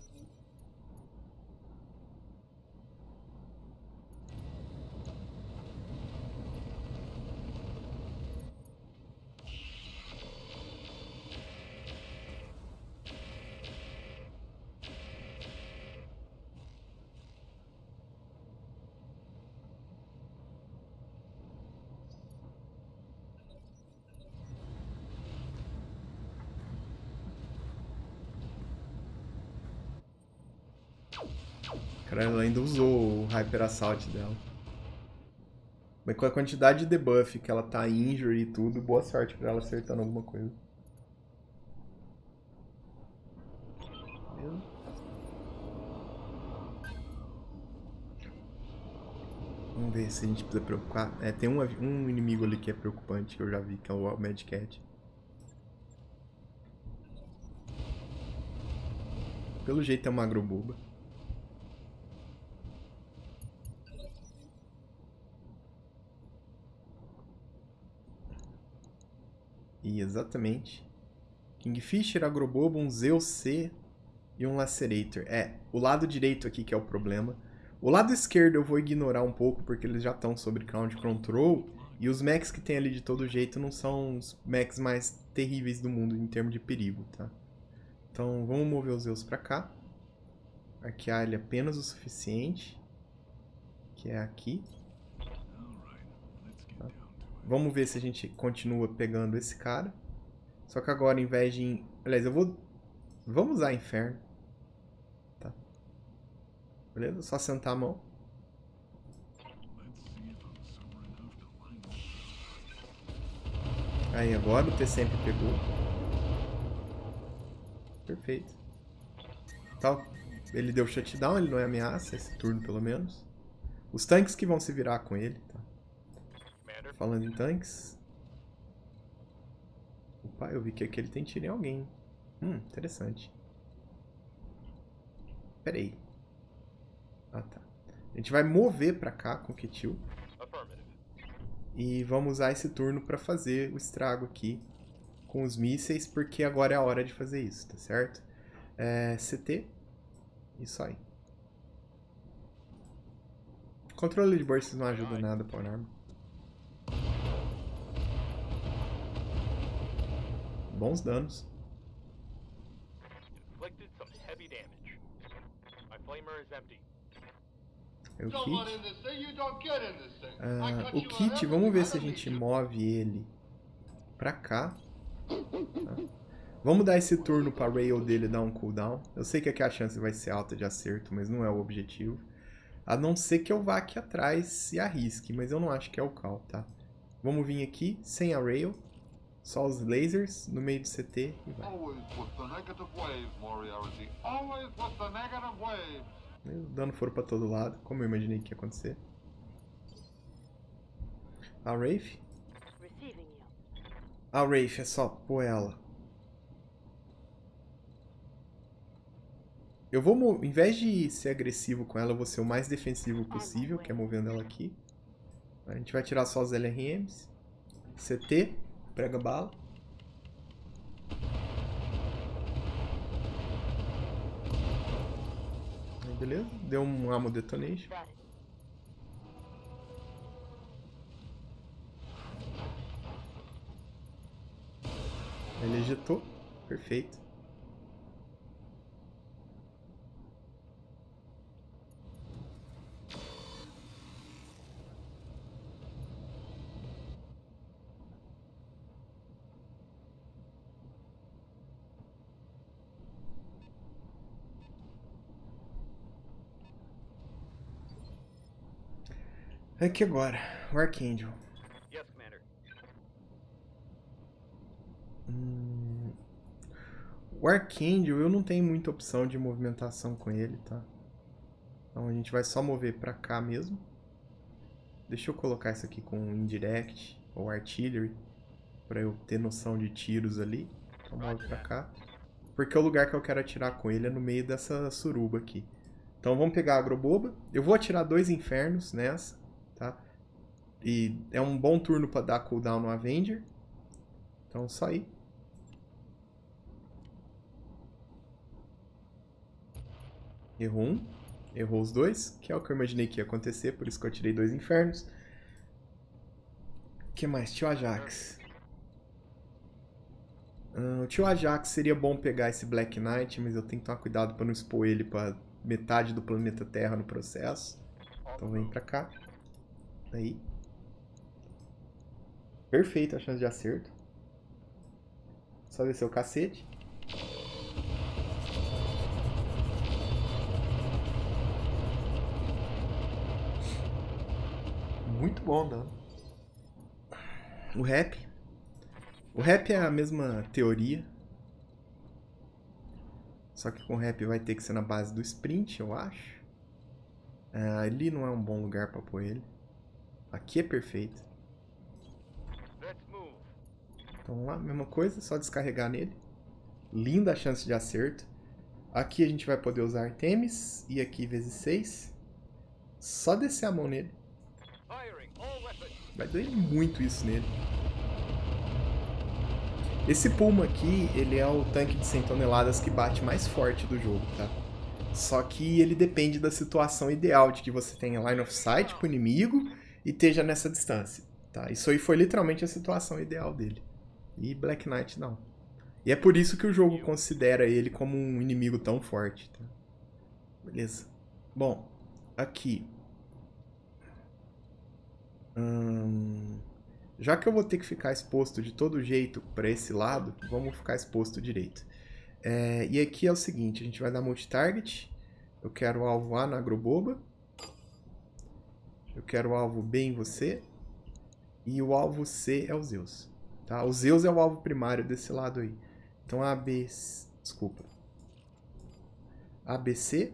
S1: Cara, ela ainda usou o Hyper Assault dela. Mas com a quantidade de debuff que ela tá injury e tudo, boa sorte pra ela acertando alguma coisa. Vamos ver se a gente precisa preocupar. É, tem um, um inimigo ali que é preocupante, que eu já vi, que é o Mad Cat. Pelo jeito é uma agroboba. E exatamente. Kingfisher, Agrobobo, um Zeus C e um Lacerator. É, o lado direito aqui que é o problema. O lado esquerdo eu vou ignorar um pouco porque eles já estão sobre Ground Control. E os mechs que tem ali de todo jeito não são os mechs mais terríveis do mundo em termos de perigo, tá? Então vamos mover os Zeus pra cá. Arquear ele apenas o suficiente. Que é aqui. Tá? Vamos ver se a gente continua pegando esse cara. Só que agora, ao invés de... Aliás, eu vou... Vamos usar Inferno. Tá. Beleza? Só sentar a mão. Aí, agora o T sempre pegou. Perfeito. Tá. Ele deu shutdown, ele não é ameaça esse turno, pelo menos. Os tanques que vão se virar com ele, tá? Falando em tanques. Opa, eu vi que aqui ele tem tiro em alguém. Hum, interessante. Pera aí. Ah, tá. A gente vai mover pra cá com o Ketil. E vamos usar esse turno pra fazer o estrago aqui com os mísseis, porque agora é a hora de fazer isso, tá certo? É, C T. Isso aí. Controle de bursts não ajuda nada pra arma. Bons danos. É o kit. Ah, o kit, vamos ver se a gente move ele pra cá. Tá? Vamos dar esse turno pra rail dele dar um cooldown. Eu sei que aqui a chance vai ser alta de acerto, mas não é o objetivo. A não ser que eu vá aqui atrás e arrisque, mas eu não acho que é o call, tá? Vamos vir aqui, sem a rail. Só os lasers no meio do C T e vai. O dano for pra todo lado, como eu imaginei que ia acontecer. A Wraith. A Wraith é só pôr ela. Eu vou, em vez de ser agressivo com ela, eu vou ser o mais defensivo possível, que é movendo ela aqui. A gente vai tirar só os L R Ms. C T, prega bala. Aí, beleza, deu um ammo detonation. Ele ejetou, perfeito. Aqui agora, o Archangel.
S2: Yes, Commander.
S1: Hum... O Archangel, eu não tenho muita opção de movimentação com ele, tá? Então a gente vai só mover pra cá mesmo. Deixa eu colocar isso aqui com Indirect ou Artillery, pra eu ter noção de tiros ali. Então move pra cá. Porque o lugar que eu quero atirar com ele é no meio dessa suruba aqui. Então vamos pegar a Agroboba. Eu vou atirar dois infernos nessa, tá? E é um bom turno pra dar cooldown no Avenger. Então só aí. Errou um. Errou os dois, que é o que eu imaginei que ia acontecer, por isso que eu tirei dois infernos. O que mais? Tio Ajax. Uh, o Tio Ajax seria bom pegar esse Black Knight, mas eu tenho que tomar cuidado para não expor ele para metade do planeta Terra no processo. Então vem pra cá. Aí. Perfeito a chance de acerto. Só descer o cacete. Muito bom, dano. O rap. O rap é a mesma teoria. Só que com o rap vai ter que ser na base do sprint, eu acho. Ah, ali não é um bom lugar pra pôr ele. Aqui é perfeito. Então vamos lá, mesma coisa, só descarregar nele. Linda a chance de acerto. Aqui a gente vai poder usar Artemis. E aqui vezes seis. Só descer a mão nele. Vai doer muito isso nele. Esse Puma aqui, ele é o tanque de cem toneladas que bate mais forte do jogo, tá? Só que ele depende da situação ideal, de que você tenha line of sight pro inimigo e esteja nessa distância, tá? Isso aí foi literalmente a situação ideal dele. E Black Knight não. E é por isso que o jogo considera ele como um inimigo tão forte, tá? Beleza. Bom, aqui... Hum... Já que eu vou ter que ficar exposto de todo jeito para esse lado, vamos ficar exposto direito. É, e aqui é o seguinte, a gente vai dar multi-target. Eu quero o alvo A na Agroboba. Eu quero o alvo B em você. E o alvo C é o Zeus. Tá? O Zeus é o alvo primário desse lado aí. Então A, B... Desculpa. A, B, C.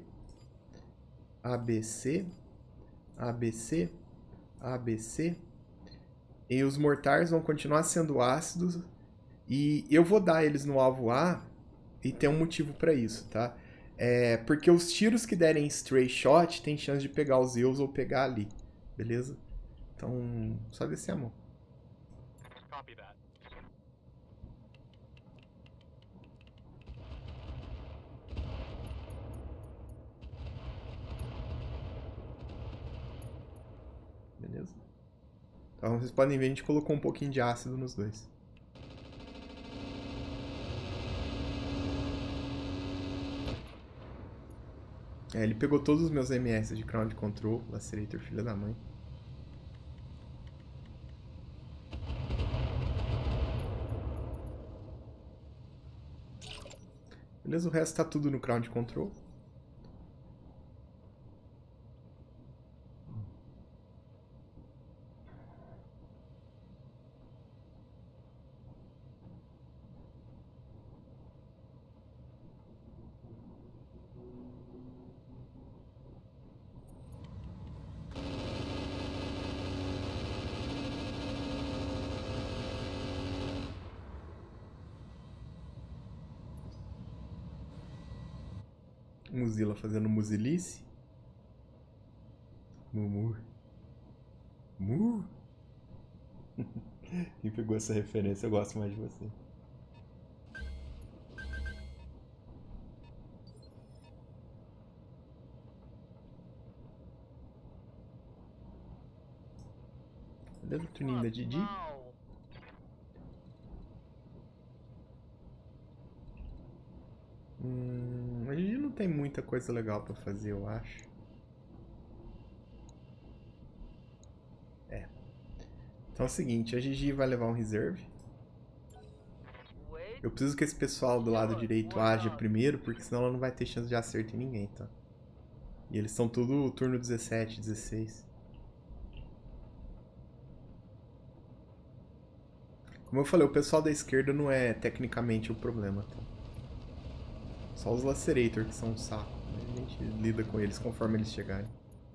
S1: A, B, C. A, B, C. A, B, C. E os mortars vão continuar sendo ácidos. E eu vou dar eles no alvo A. E tem um motivo pra isso, tá? É porque os tiros que derem stray shot tem chance de pegar os Zeus ou pegar ali. Beleza? Então, só descer a mão.
S2: Copy that.
S1: Beleza? Então vocês podem ver, a gente colocou um pouquinho de ácido nos dois. É, ele pegou todos os meus M S de Ground Control, Lacerator, filha da mãe. Beleza, o resto tá tudo no Ground Control. Muzila fazendo muzilice. Mumu. Mu. Quem pegou essa referência, eu gosto mais de você. Beleza, o tuninho da Didi. Hum, a Didi não tem muita coisa legal pra fazer, eu acho. É. Então é o seguinte, a Gigi vai levar um reserve. Eu preciso que esse pessoal do lado direito aja primeiro, porque senão ela não vai ter chance de acerto em ninguém, tá? E eles são tudo turno dezessete, dezesseis. Como eu falei, o pessoal da esquerda não é tecnicamente o problema, tá? Só os Lacerator que são um saco. A gente lida com eles conforme eles chegarem.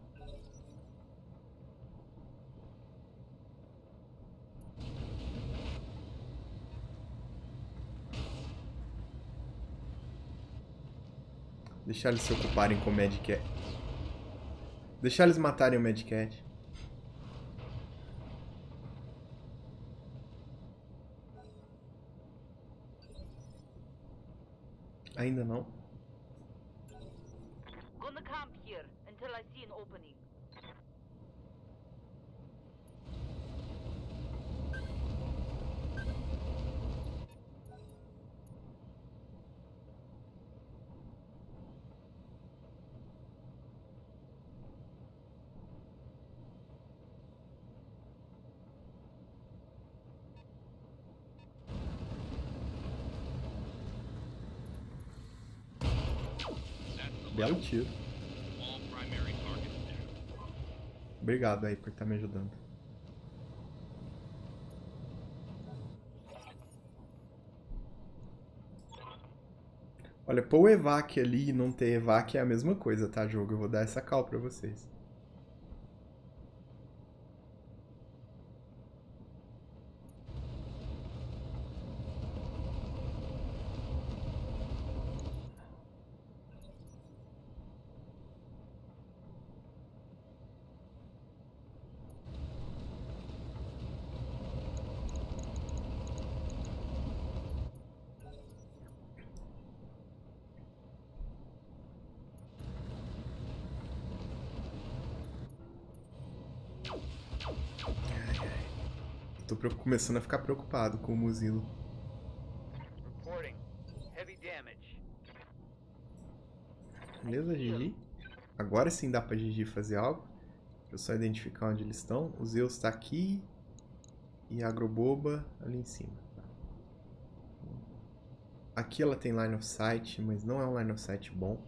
S1: Deixar eles se ocuparem com o Mad Cat. Deixar eles matarem o Mad Cat. Ainda não.
S3: Gonna camp here until I see an opening.
S1: Belo tiro. Obrigado aí por estar me ajudando. Olha, pôr o evac ali e não ter evac é a mesma coisa, tá, jogo? Eu vou dar essa cal pra vocês. Tô começando a ficar preocupado com o Muzilo. Beleza, Gigi? Agora sim dá pra Gigi fazer algo. Deixa eu só identificar onde eles estão. O Zeus tá aqui. E a Agroboba ali em cima. Aqui ela tem line of sight, mas não é um line of sight bom.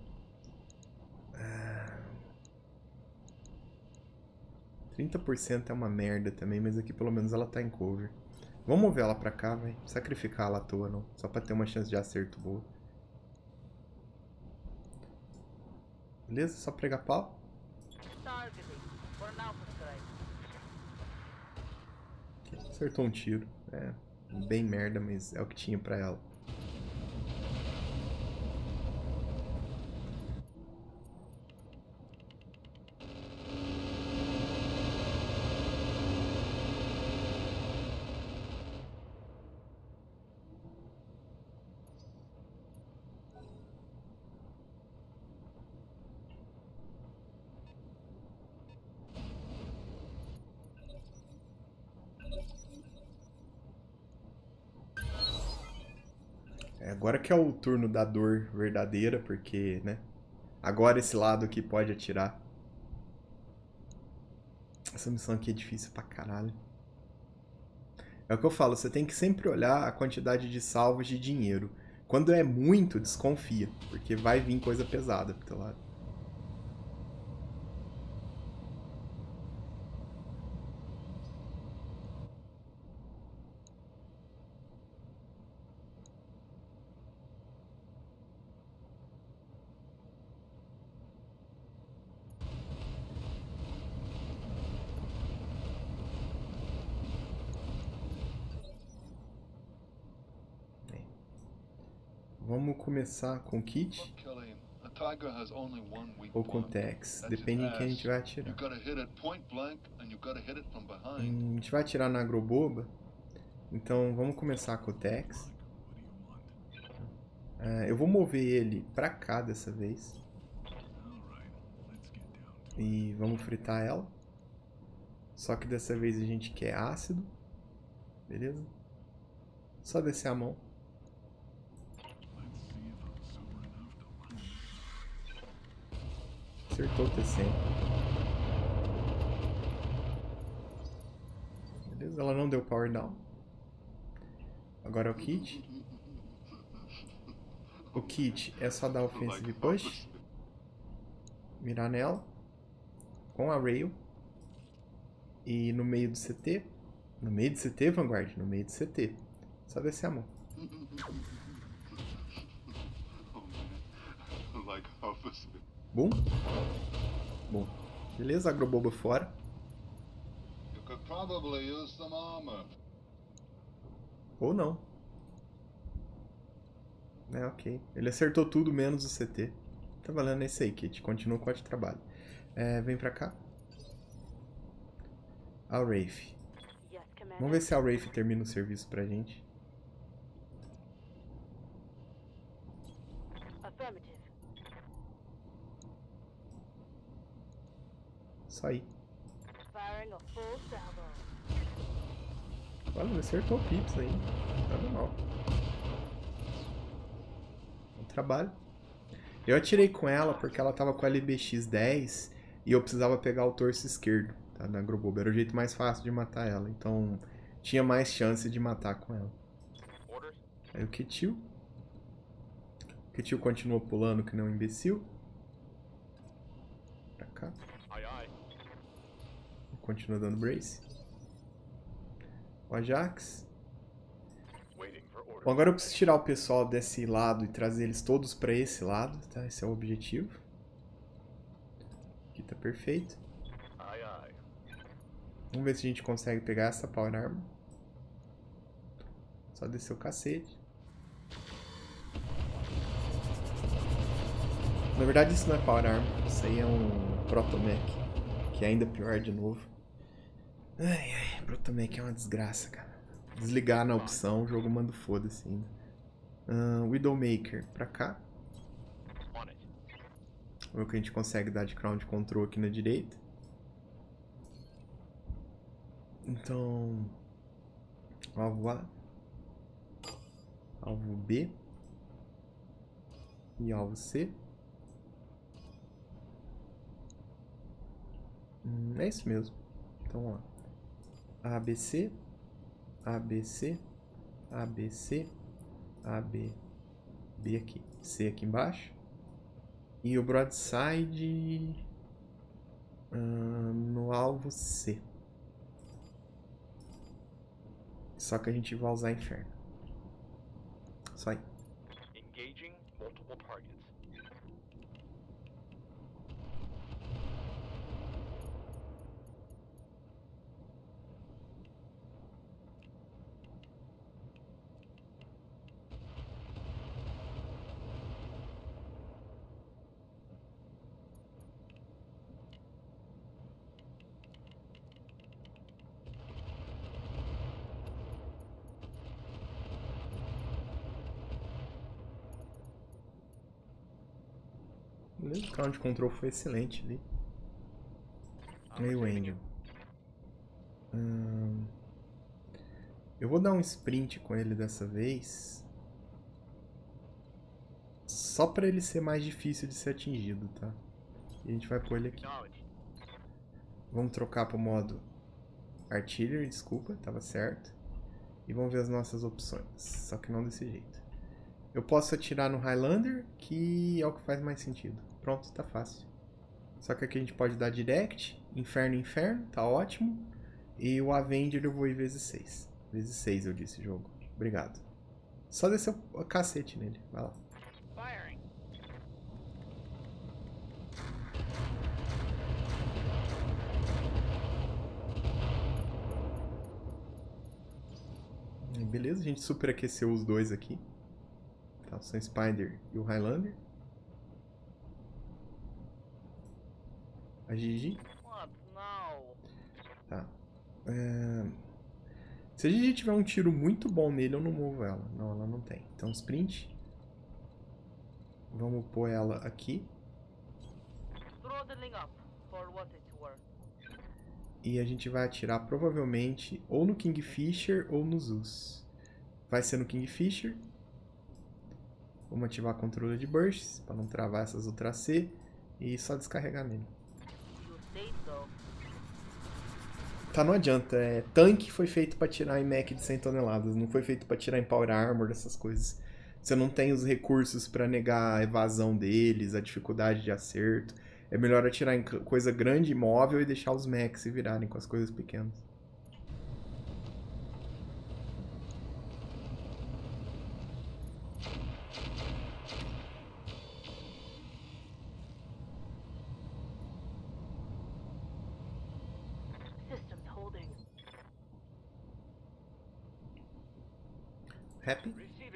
S1: trinta por cento é uma merda também, mas aqui pelo menos ela tá em cover. Vamos mover ela pra cá, vai. Sacrificar ela à toa, não. Só pra ter uma chance de acerto boa. Beleza? Só pregar pau. Acertou um tiro. É, bem merda, mas é o que tinha pra ela. É, agora que é o turno da dor verdadeira, porque, né? Agora esse lado aqui pode atirar. Essa missão aqui é difícil pra caralho. É o que eu falo, você tem que sempre olhar a quantidade de salvos de dinheiro. Quando é muito, desconfia, porque vai vir coisa pesada pro teu lado. Vamos começar com kit ou com Tex, depende em quem a gente vai atirar. Hum, a gente vai atirar na agroboba, então vamos começar com o Tex. Uh, eu vou mover ele pra cá dessa vez. E vamos fritar ela. Só que dessa vez a gente quer ácido. Beleza? Só descer a mão. Acertou o T cem. Beleza, ela não deu power down. Agora é o kit. O kit é só dar offensive push. Mirar nela. Com a rail. E no meio do C T. No meio do C T, Vanguard? No meio do C T. Só descer a mão. Bom. Bom. Beleza, agroboba fora. Ou não. É, ok. Ele acertou tudo menos o C T. Tá valendo esse aí, Kit. Continua com o de trabalho. É, vem pra cá. A Wraith. Vamos ver se a Wraith termina o serviço pra gente. Só aí. Olha, ele acertou o Pips aí. Tá mal. Bom trabalho. Eu atirei com ela porque ela tava com a L B X dez e eu precisava pegar o torso esquerdo, tá? Na agroboba. Era o jeito mais fácil de matar ela. Então tinha mais chance de matar com ela. Aí o Ketil. O Ketil continua pulando que nem um imbecil. Pra cá. Continua dando brace. O Ajax. Bom, agora eu preciso tirar o pessoal desse lado e trazer eles todos pra esse lado, tá? Esse é o objetivo. Aqui tá perfeito. Vamos ver se a gente consegue pegar essa Power Armor. Só descer o cacete. Na verdade isso não é Power Armor, isso aí é um Protomech, que é ainda pior de novo. Ai, ai, Protomech é uma desgraça, cara. Desligar na opção, o jogo manda foda-se ainda. Uh, Widowmaker pra cá. Vamos ver o que a gente consegue dar de Ground Control aqui na direita. Então... Alvo A. Alvo B. E alvo C. Hum, é isso mesmo. Então, ó. A, B, C. A, B, C. A, B, C. A, B. B aqui. C aqui embaixo. E o broadside hum, no alvo C. Só que a gente vai usar inferno. Só aí.
S2: Engaging multiple targets.
S1: Beleza, o ground control foi excelente ali. Aí o Angel. Hum, eu vou dar um sprint com ele dessa vez. Só pra ele ser mais difícil de ser atingido, tá? E a gente vai pôr ele aqui. Vamos trocar pro modo Artillery, desculpa, tava certo. E vamos ver as nossas opções, só que não desse jeito. Eu posso atirar no Highlander, que é o que faz mais sentido. Pronto, tá fácil. Só que aqui a gente pode dar Direct, Inferno, Inferno, tá ótimo. E o Avenger eu vou ir vezes seis. Vezes seis eu disse, jogo. Obrigado. Só descer o cacete nele, vai lá. Beleza, a gente superaqueceu os dois aqui. Tá, o Sun Spider e o Highlander. A Gigi. Tá. É... Se a Gigi tiver um tiro muito bom nele, eu não movo ela. Não, ela não tem. Então, sprint. Vamos pôr ela aqui. E a gente vai atirar provavelmente ou no Kingfisher ou no Zeus. Vai ser no Kingfisher. Vamos ativar a controle de bursts para não travar essas Ultra C e só descarregar nele. Tá, não adianta. É, tanque foi feito para tirar em mech de cem toneladas, não foi feito para tirar em Power Armor, essas coisas. Você não tem os recursos para negar a evasão deles, a dificuldade de acerto. É melhor atirar em coisa grande e móvel e deixar os mechs se virarem com as coisas pequenas. Rap?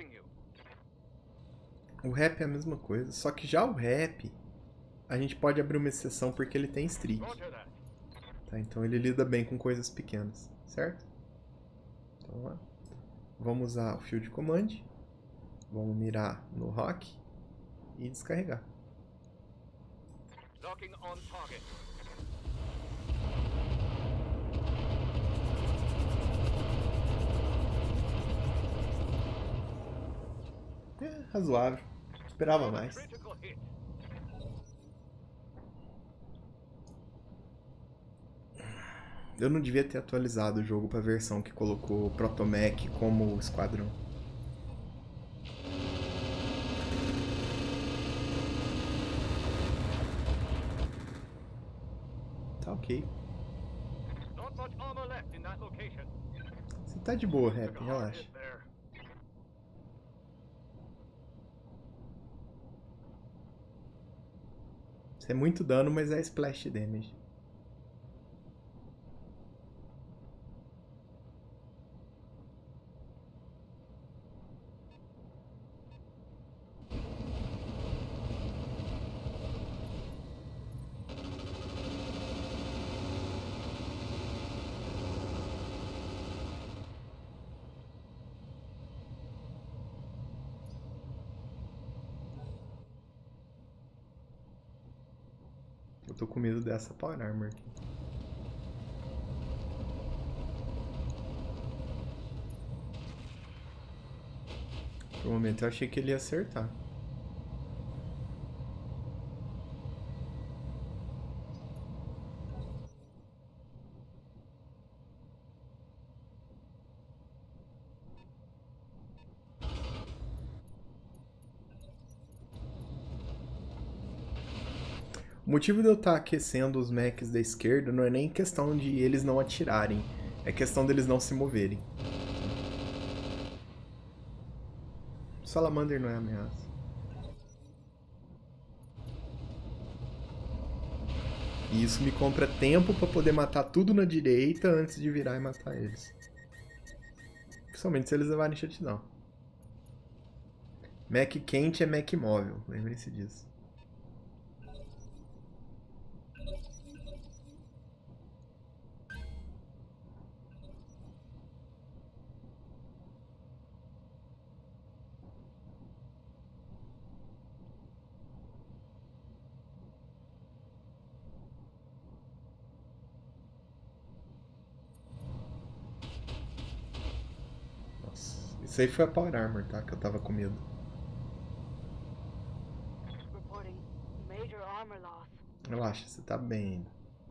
S1: O rap é a mesma coisa, só que já o rap a gente pode abrir uma exceção porque ele tem streak. Tá, então ele lida bem com coisas pequenas, certo? Então lá. Vamos usar o Field Command. Vamos mirar no Rock e descarregar. É, razoável. Esperava mais. Eu não devia ter atualizado o jogo para a versão que colocou o Protomech como esquadrão. Tá ok. Você tá de boa, Rap, relaxa. Isso é muito dano, mas é splash damage. Eu tô com medo dessa Power Armor aqui. Por um momento eu achei que ele ia acertar. O motivo de eu estar aquecendo os mechs da esquerda não é nem questão de eles não atirarem, é questão deles não se moverem. O Salamander não é ameaça. E isso me compra tempo para poder matar tudo na direita antes de virar e matar eles. Principalmente se eles levarem shutdown. Mech quente é mech móvel, lembrem-se disso. Isso aí foi a Power Armor, tá? Que eu tava com medo.
S3: Reporting major armor loss.
S1: Relaxa, você tá bem ainda.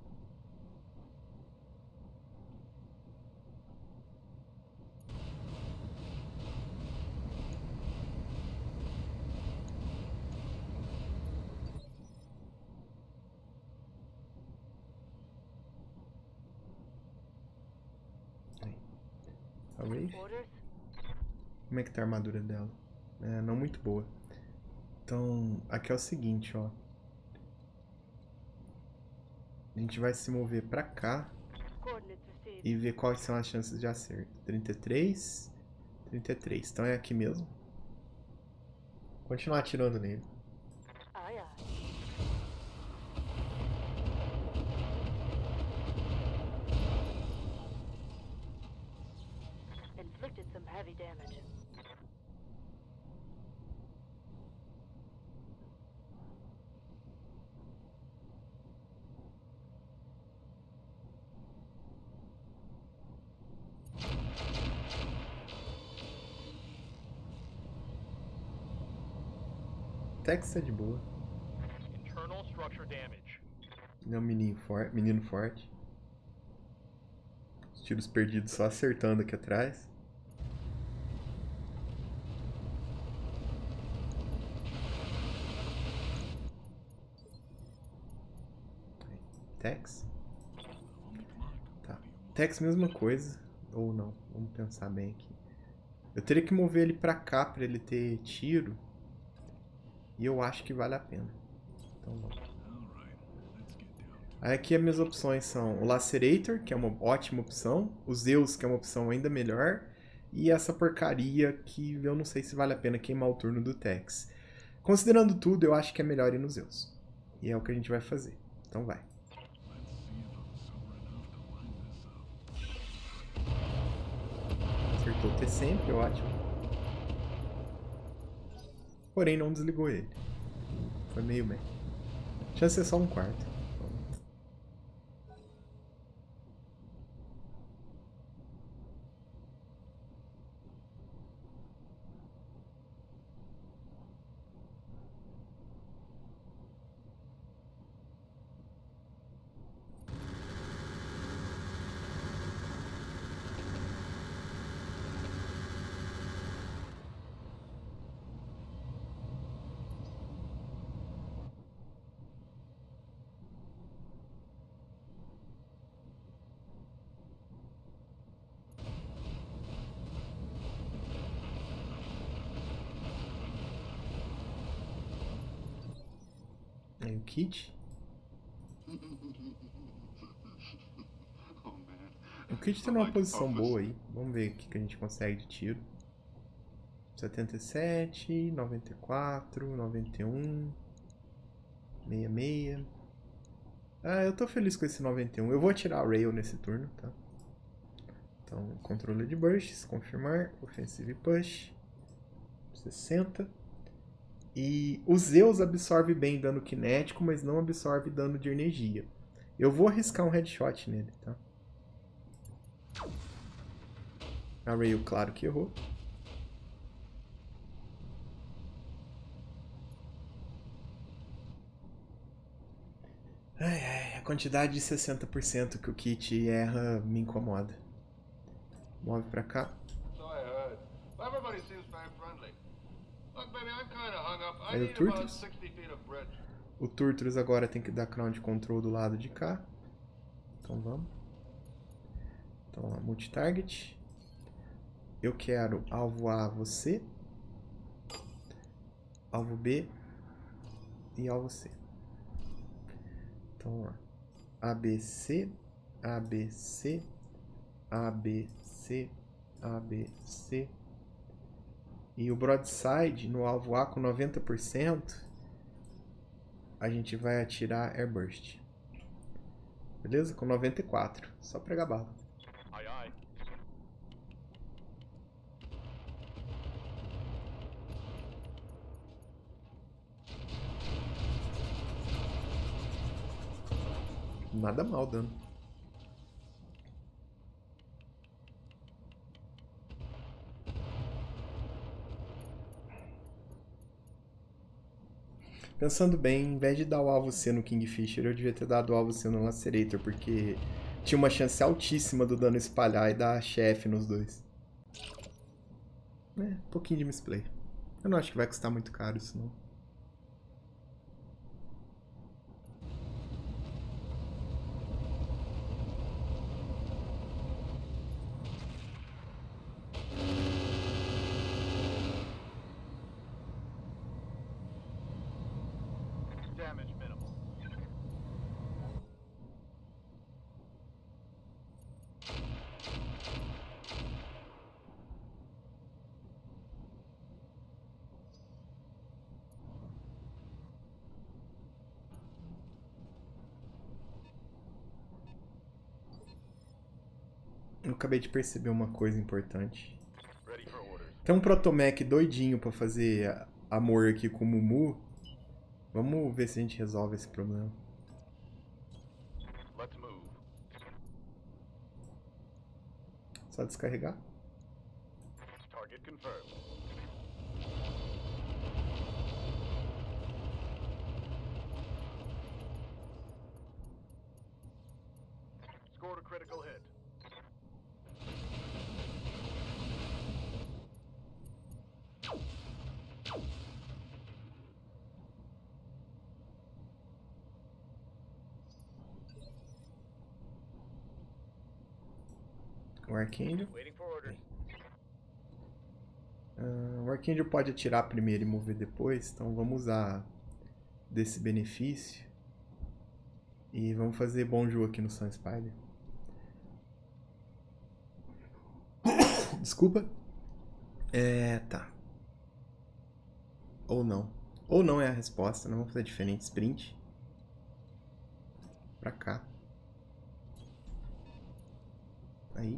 S1: Aí. A Wraith.
S3: Orders?
S1: Como é que tá a armadura dela? É, não muito boa. Então, aqui é o seguinte, ó. A gente vai se mover pra cá
S3: Coordinates received.
S1: e ver quais são as chances de acerto. trinta e três, trinta e três. Então é aqui mesmo. Continuar atirando nele.
S3: Aye, aye. Inflicted some heavy damage.
S1: Tex é de boa.
S2: Internal structure damage.
S1: Ele é um menino, for menino forte. Os tiros perdidos só acertando aqui atrás. Tex. Tá. Tex, mesma coisa. Ou não. Vamos pensar bem aqui. Eu teria que mover ele pra cá pra ele ter tiro. E eu acho que vale a pena. Então vamos. Aí aqui as minhas opções são o Lacerator, que é uma ótima opção. O Zeus, que é uma opção ainda melhor. E essa porcaria que eu não sei se vale a pena queimar o turno do Tex. Considerando tudo, eu acho que é melhor ir no Zeus. E é o que a gente vai fazer. Então vai. Acertou o T sempre, ótimo. Porém, não desligou ele. Foi meio bem. Chance é só um quarto. Aí o kit. O kit tá numa posição boa aí. Vamos ver o que a gente consegue de tiro. setenta e sete, noventa e quatro, noventa e um, sessenta e seis. Ah, eu tô feliz com esse noventa e um. Eu vou atirar a Rail nesse turno, tá? Então, controle de bursts, confirmar, offensive push, sessenta. E o Zeus absorve bem dano cinético, mas não absorve dano de energia. Eu vou arriscar um headshot nele, tá? A Rail, claro que errou. Ai, ai, a quantidade de sessenta por cento que o kit erra me incomoda. Move pra cá. Aí o Turtles. O Turtles agora tem que dar ground control do lado de cá. Então vamos. Então lá, multi-target. Eu quero alvo A você, alvo B e alvo C. Então lá. A B C, A B C, A B C, A B C. E o broadside no alvo A com noventa por cento, a gente vai atirar airburst. Beleza? Com noventa e quatro. Só pregar bala.
S2: Aye, aye.
S1: Nada mal dano. Pensando bem, em vez de dar o alvo C no Kingfisher, eu devia ter dado o alvo C no Lacerator, porque tinha uma chance altíssima do dano espalhar e dar chefe nos dois. É, um pouquinho de misplay. Eu não acho que vai custar muito caro isso, não.
S2: Damage minimal.
S1: Eu acabei de perceber uma coisa importante.
S2: Ready for orders.
S1: Tem um Protomech doidinho pra fazer amor aqui com o Mumu. Vamos ver se a gente resolve esse problema.
S2: Let's move.
S1: Só descarregar.
S2: Target confirmed. Scored a critical hit.
S1: O Archangel.
S2: Waiting for orders.
S1: Uh, o Archangel pode atirar primeiro e mover depois, então vamos usar desse benefício. E vamos fazer bom jogo aqui no Sun Spider. Desculpa. É, tá. Ou não. Ou não é a resposta, não vamos fazer diferente. Sprint. Pra cá. Aí.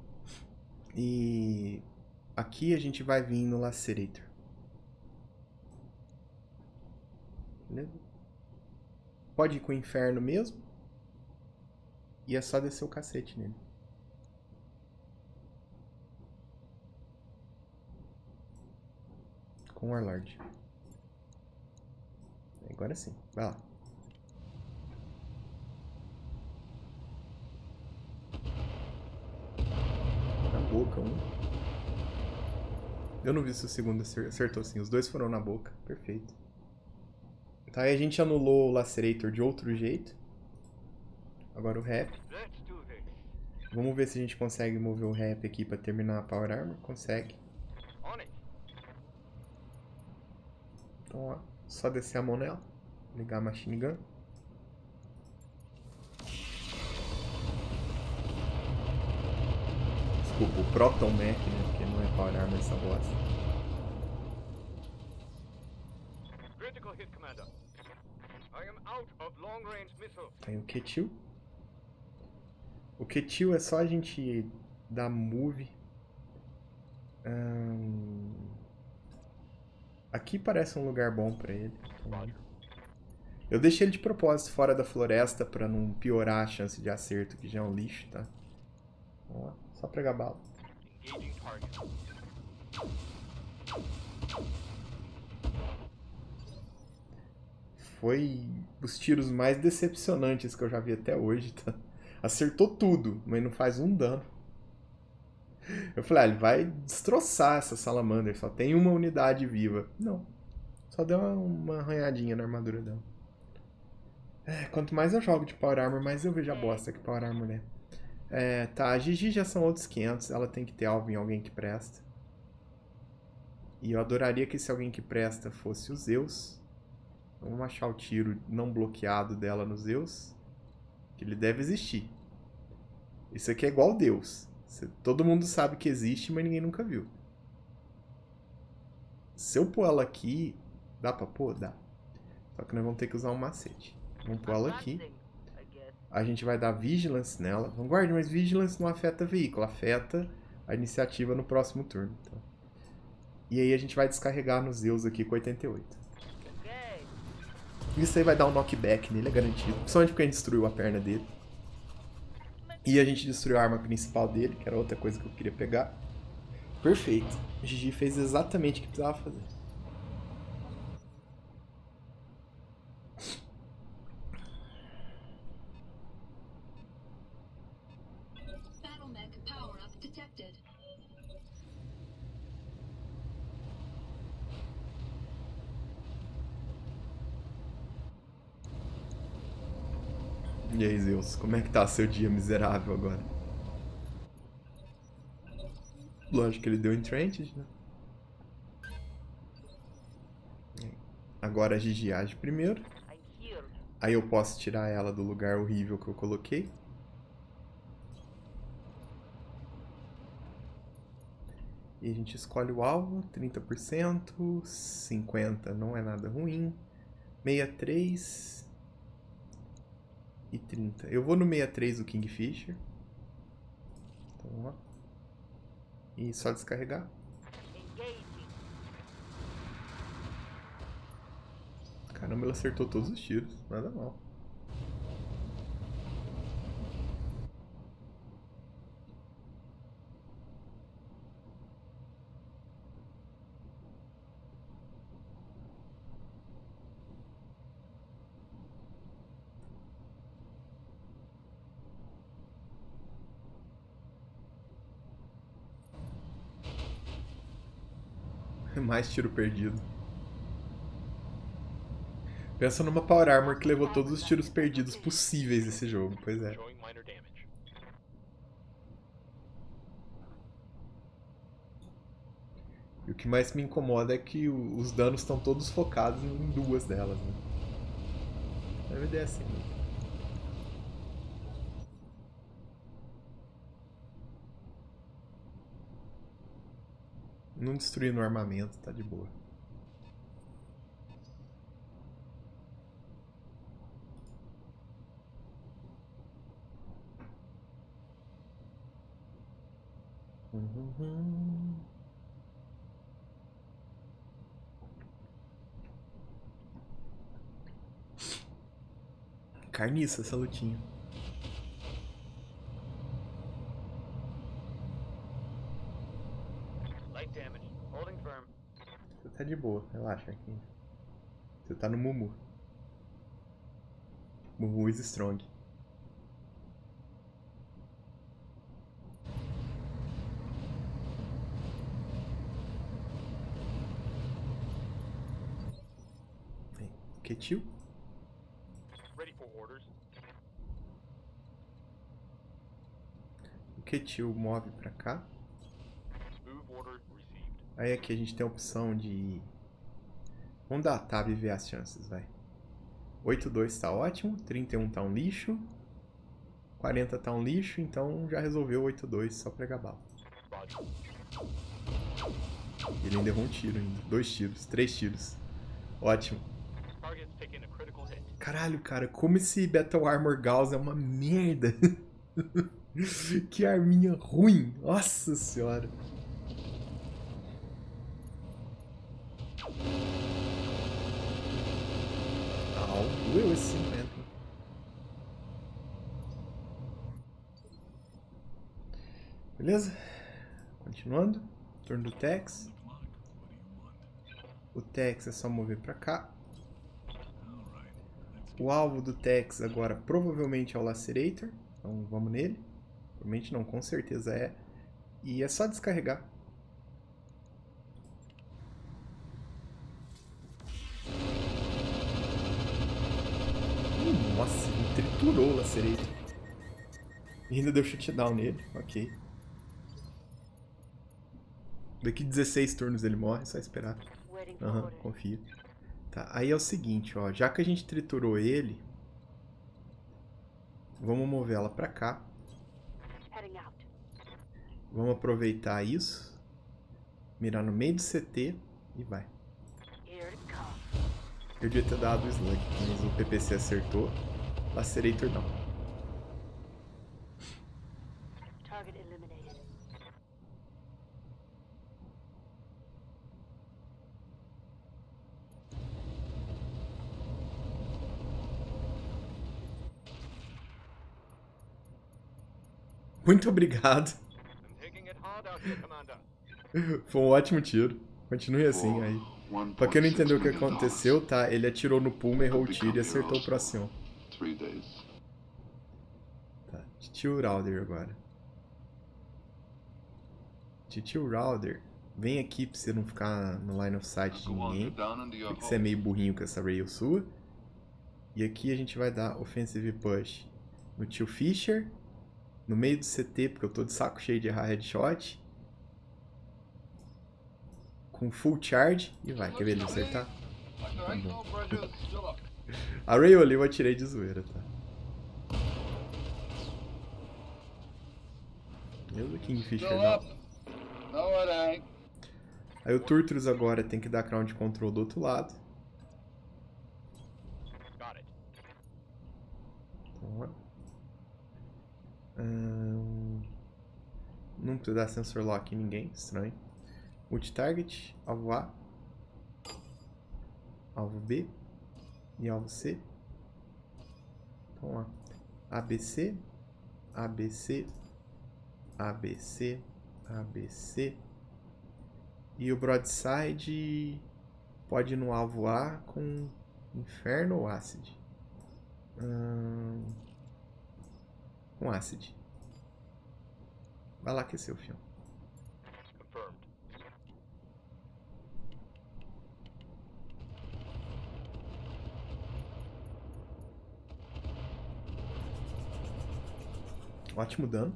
S1: E aqui a gente vai vir no Lacerator. Beleza? Pode ir com o Inferno mesmo. E é só descer o cacete nele. Com o Warlord. Agora sim, vai lá. Na boca, um. Eu não vi se o segundo acertou sim. Os dois foram na boca. Perfeito. Tá, aí a gente anulou o Lacerator de outro jeito. Agora o Rap.
S2: Let's do this.
S1: Vamos ver se a gente consegue mover o Rap aqui pra terminar a Power Armor. Consegue.
S2: On it.
S1: Então, ó, só descer a mão nela. Ligar a Machine Gun. Desculpa, o Proton Mech, né? Porque não é Power Armor essa bosta.
S2: Critical hit, Commander. I am out of long-range missiles.
S1: Tem o Ketil. O Ketil é só a gente dar move. Hum... Aqui parece um lugar bom pra ele. Eu deixei ele de propósito fora da floresta pra não piorar a chance de acerto, que já é um lixo, tá? Vamos lá, só pregar bala.
S2: Engaging target.
S1: Foi os tiros mais decepcionantes que eu já vi até hoje, tá? Acertou tudo, mas não faz um dano. Eu falei, ah, ele vai destroçar essa Salamander, só tem uma unidade viva. Não, só deu uma, uma arranhadinha na armadura dela. É, quanto mais eu jogo de Power Armor, mais eu vejo a bosta que Power Armor é. É, tá, a Gigi já são outros quinhentos, ela tem que ter alvo em alguém que presta. E eu adoraria que esse alguém que presta fosse o Zeus. Vamos achar o tiro não bloqueado dela no Zeus. Que ele deve existir. Isso aqui é igual Deus. Todo mundo sabe que existe, mas ninguém nunca viu. Se eu pôr ela aqui... Dá pra pôr? Dá. Só que nós vamos ter que usar um macete. Vamos pôr ela aqui. A gente vai dar Vigilance nela. Vanguard, mas Vigilance não afeta veículo. Afeta a iniciativa no próximo turno. Então. E aí a gente vai descarregar no Zeus aqui com oitenta e oito. Isso aí vai dar um knockback nele, é garantido. Principalmente porque a gente destruiu a perna dele. E a gente destruiu a arma principal dele, que era outra coisa que eu queria pegar. Perfeito. O Gigi fez exatamente o que precisava fazer. E aí, Zeus, como é que tá seu dia miserável agora? Lógico que ele deu Entrenched, né? Agora a Gigi age primeiro. Aí eu posso tirar ela do lugar horrível que eu coloquei. E a gente escolhe o alvo, trinta por cento, cinquenta por cento não é nada ruim, sessenta e três e trinta. Eu vou no sessenta e três do Kingfisher. Então, ó. E só descarregar. Caramba, ela acertou todos os tiros, nada mal. Mais tiro perdido. Pensa numa Power Armor que levou todos os tiros perdidos possíveis desse jogo. Pois é. E o que mais me incomoda é que os danos estão todos focados em duas delas, né? Deve ser assim mesmo. Não destruindo o armamento, tá de boa. Uhum. Carniça essa lutinha. Você tá de boa, relaxa aqui. Você tá no Mumu. Mumu is strong. Ketil. O Ketil move pra cá. Aí aqui a gente tem a opção de... Vamos dar a tab e ver as chances, vai. oito dois tá ótimo, trinta e um tá um lixo, quarenta tá um lixo, então já resolveu oito dois só pra bala. Ele ainda errou um tiro ainda, dois tiros, três tiros. Ótimo. Caralho, cara, como esse Battle Armor Gauss é uma merda. Que arminha ruim, nossa senhora. Au, doeu esse cinquenta. Beleza? Continuando. Turno do Tex. O Tex é só mover pra cá. O alvo do Tex agora provavelmente é o Lacerator. Então vamos nele. Provavelmente não, com certeza é. E é só descarregar. Hum, nossa, ele triturou o Lacerator. E ainda deu shutdown nele. Ok. Daqui dezesseis turnos ele morre, é só esperar. Aham, uhum, confia. Tá, aí é o seguinte, ó, já que a gente triturou ele, vamos mover ela pra cá. Vamos aproveitar isso, mirar no meio do C T e vai. Eu devia ter dado o Slug, mas o P P C acertou. Lacerator não. Muito obrigado. Foi um ótimo tiro. Continue assim aí. Pra quem não entendeu o que aconteceu, tá? Ele atirou no Puma, errou o tiro e acertou o próximo. Tá, Titio Rauder agora. Titio Rauder, vem aqui pra você não ficar no line of sight de ninguém. Porque você é meio burrinho com essa rail sua. E aqui a gente vai dar Offensive Push no tio Fisher. No meio do C T, porque eu tô de saco cheio de errar headshot. Com full charge. E vai, quer ver ele acertar? Tá bom. A Ray ali eu atirei de zoeira, tá? Eu do Kingfisher não. Aí o Turtles agora tem que dar ground control do outro lado. Então, ó. Hum, não precisa dar sensor lock em ninguém, estranho. Multi-target, alvo A, alvo B e alvo C. Então, ó. A B C, A B C, A B C, A B C. E o broadside pode ir no alvo A com inferno ou acid? Hum, com acid. Vai lá aquecer o filme.
S2: Confirmed.
S1: Ótimo dano.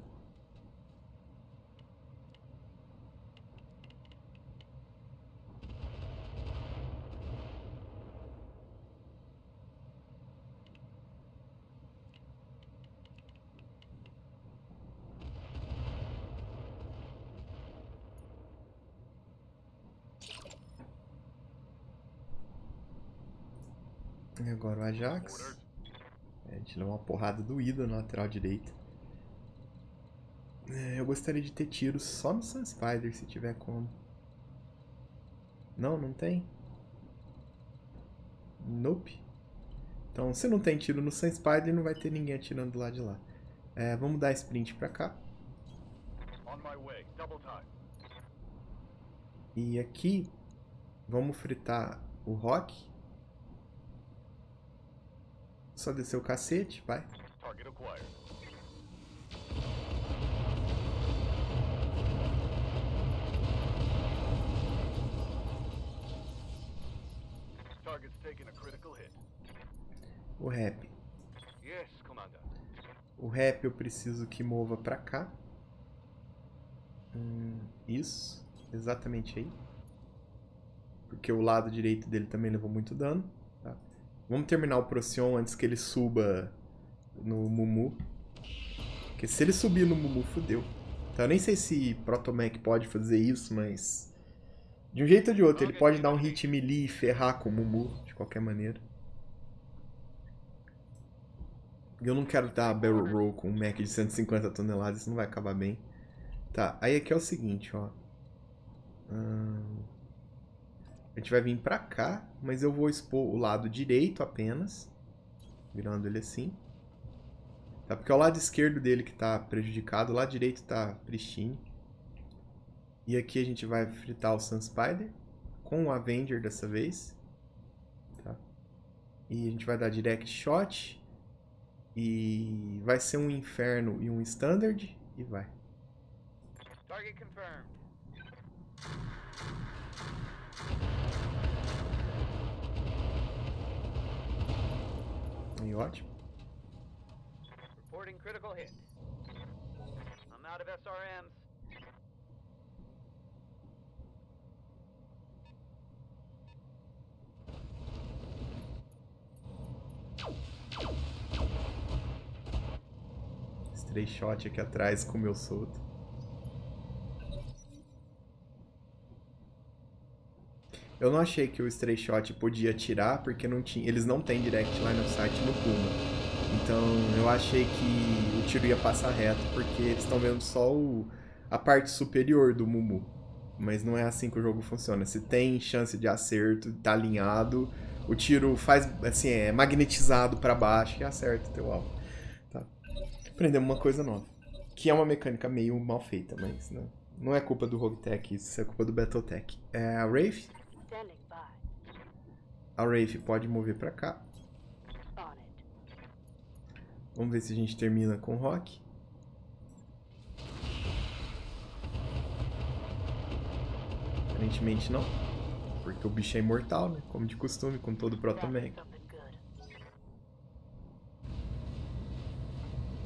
S1: E agora o Ajax. É, a gente levou uma porrada doída na lateral direita. É, eu gostaria de ter tiros só no Sun Spider, se tiver como. Não, não tem? Nope. Então, se não tem tiro no Sun Spider, não vai ter ninguém atirando do lado de lá. É, vamos dar sprint pra cá.
S2: On my way. Double time.
S1: E aqui, vamos fritar o Rock. Só descer o cacete, vai.
S2: Target acquired. Target's taking a critical hit.
S1: O Rap.
S2: Yes, Commander.
S1: O Rap eu preciso que mova pra cá. Hum, isso. Exatamente aí. Porque o lado direito dele também levou muito dano. Tá? Vamos terminar o Procyon antes que ele suba no Mumu. Porque se ele subir no Mumu, fodeu. Então, eu nem sei se Protomech pode fazer isso, mas... de um jeito ou de outro, ele pode dar um hit melee e ferrar com o Mumu, de qualquer maneira. Eu não quero dar barrel roll com um mech de cento e cinquenta toneladas, isso não vai acabar bem. Tá, aí aqui é o seguinte, ó. Hum... A gente vai vir pra cá, mas eu vou expor o lado direito apenas. Virando ele assim. Tá? Porque é o lado esquerdo dele que tá prejudicado, o lado direito tá pristine. E aqui a gente vai fritar o Sun Spider com o Avenger dessa vez. Tá? E a gente vai dar Direct Shot. E vai ser um Inferno e um Standard. E vai.
S2: Target confirmed.
S1: E ótimo.
S2: Reporting critical hit. I'm out of S R Ms.
S1: Stray Shot aqui atrás com o meu solto. Eu não achei que o Stray Shot podia atirar, porque não tinha, eles não têm Direct Line of Sight no Puma. Então eu achei que o tiro ia passar reto, porque eles estão vendo só o, a parte superior do Mumu. Mas não é assim que o jogo funciona. Se tem chance de acerto, tá alinhado, o tiro faz, assim, é magnetizado pra baixo e acerta o teu alvo. Tá? Aprendemos uma coisa nova, que é uma mecânica meio mal feita, mas não, não é culpa do Rogue Tech, isso é culpa do Battletech. É a Wraith.
S3: Standing by.
S1: A Wraith pode mover pra cá.
S3: On it.
S1: Vamos ver se a gente termina com o Rock. Aparentemente não. Porque o bicho é imortal, né? Como de costume, com todo o Protomech.
S3: Something good.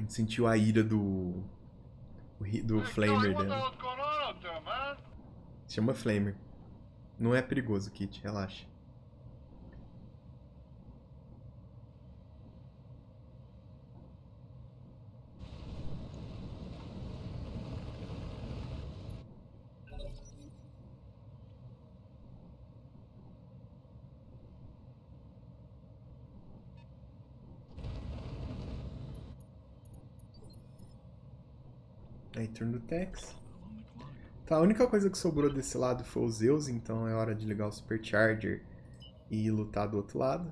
S1: A gente sentiu a ira do... do Flamer dela. Chama Flamer. Não é perigoso, Kit, relaxa. Aí, turno do Tex. Tá, a única coisa que sobrou desse lado foi o Zeus, então é hora de ligar o Supercharger e lutar do outro lado.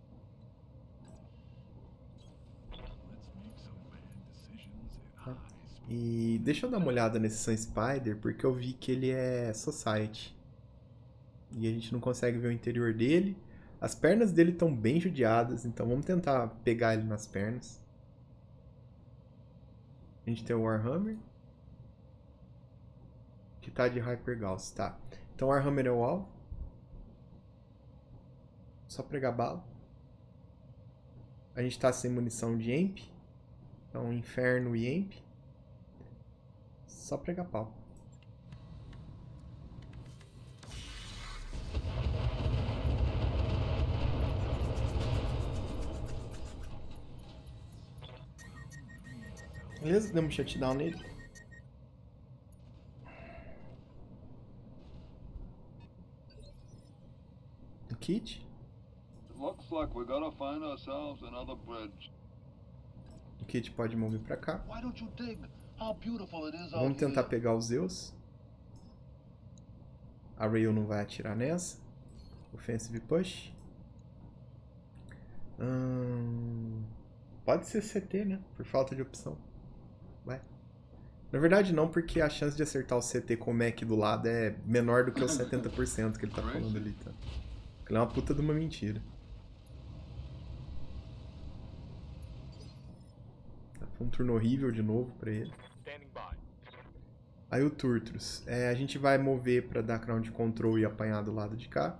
S1: Tá. E deixa eu dar uma olhada nesse Sun Spider, porque eu vi que ele é Society. E a gente não consegue ver o interior dele. As pernas dele estão bem judiadas, então vamos tentar pegar ele nas pernas. A gente tem o Warhammer. Que tá de Hyper Gauss, tá. Então o Warhammer é o alvo. Só pregar bala. A gente tá sem munição de Amp. Então Inferno e Amp. Só pregar pau. Beleza, demos um shutdown nele. Kit.
S4: Looks like we gotta find ourselves another bridge.
S1: O Kit pode mover pra cá.
S4: Why don't you dig how beautiful it is out
S1: Vamos tentar
S4: here?
S1: pegar os Zeus. A Rail não vai atirar nessa. Offensive Push. Hum... Pode ser C T, né? Por falta de opção. Vai. Na verdade não, porque a chance de acertar o C T com o Mac do lado é menor do que os setenta por cento que ele tá falando ali, tá? Aquilo é uma puta de uma mentira. Foi um turno horrível de novo pra ele. Aí o Turtros. É, a gente vai mover pra dar ground control e apanhar do lado de cá.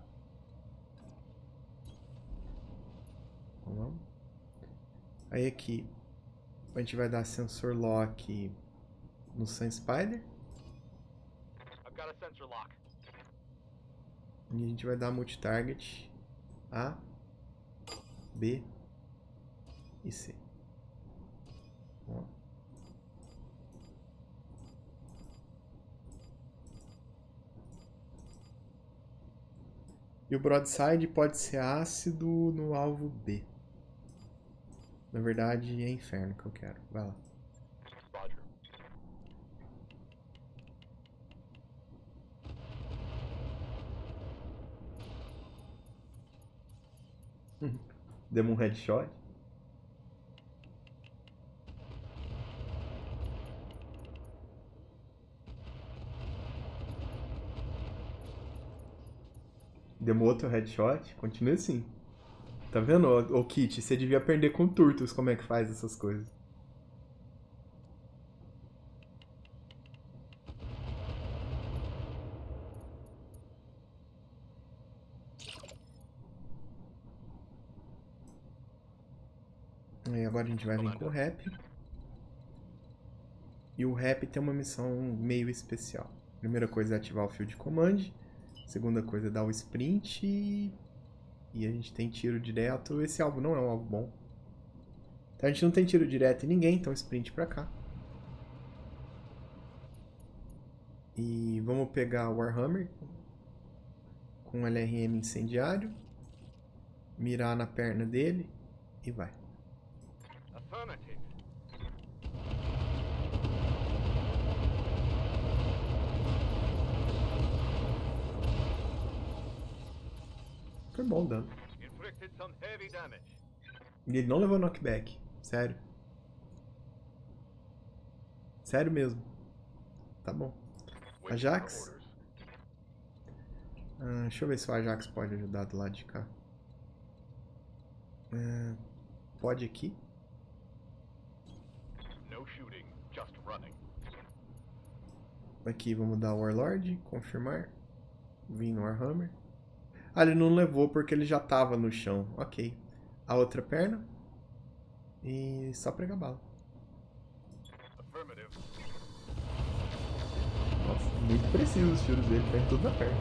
S1: Vamos. Aí aqui a gente vai dar sensor lock no Sun Spider.
S2: I've got a sensor lock.
S1: E a gente vai dar multi-target A, B e C. Ó. E o broadside pode ser ácido no alvo B. Na verdade é inferno que eu quero. Vai lá.
S2: Roger.
S1: Demos um headshot. Demos outro headshot. Continua assim. Tá vendo, ô, ô Kit? Você devia aprender com Turtles como é que faz essas coisas. E agora a gente vai vir com o Rap. E o Rap tem uma missão meio especial. Primeira coisa é ativar o Field Command. Segunda coisa é dar o sprint. E a gente tem tiro direto. Esse alvo não é um alvo bom. Então a gente não tem tiro direto em ninguém, então sprint pra cá. E vamos pegar o Warhammer com L R M incendiário. Mirar na perna dele e vai.
S2: Affirmative.
S1: Foi bom o dano.
S2: Inflicted some heavy damage.
S1: E ele não levou knockback. Sério. Sério mesmo. Tá bom. Ajax. Ah, deixa eu ver se o Ajax pode ajudar do lado de cá. Ah, pode aqui.
S2: No shooting, just running.
S1: Aqui vamos dar o Warlord. Confirmar. Vim no Warhammer. Ah, ele não levou porque ele já tava no chão. Ok. A outra perna. E só pregar bala. Nossa, muito preciso os tiros dele, tá em tudo na perna.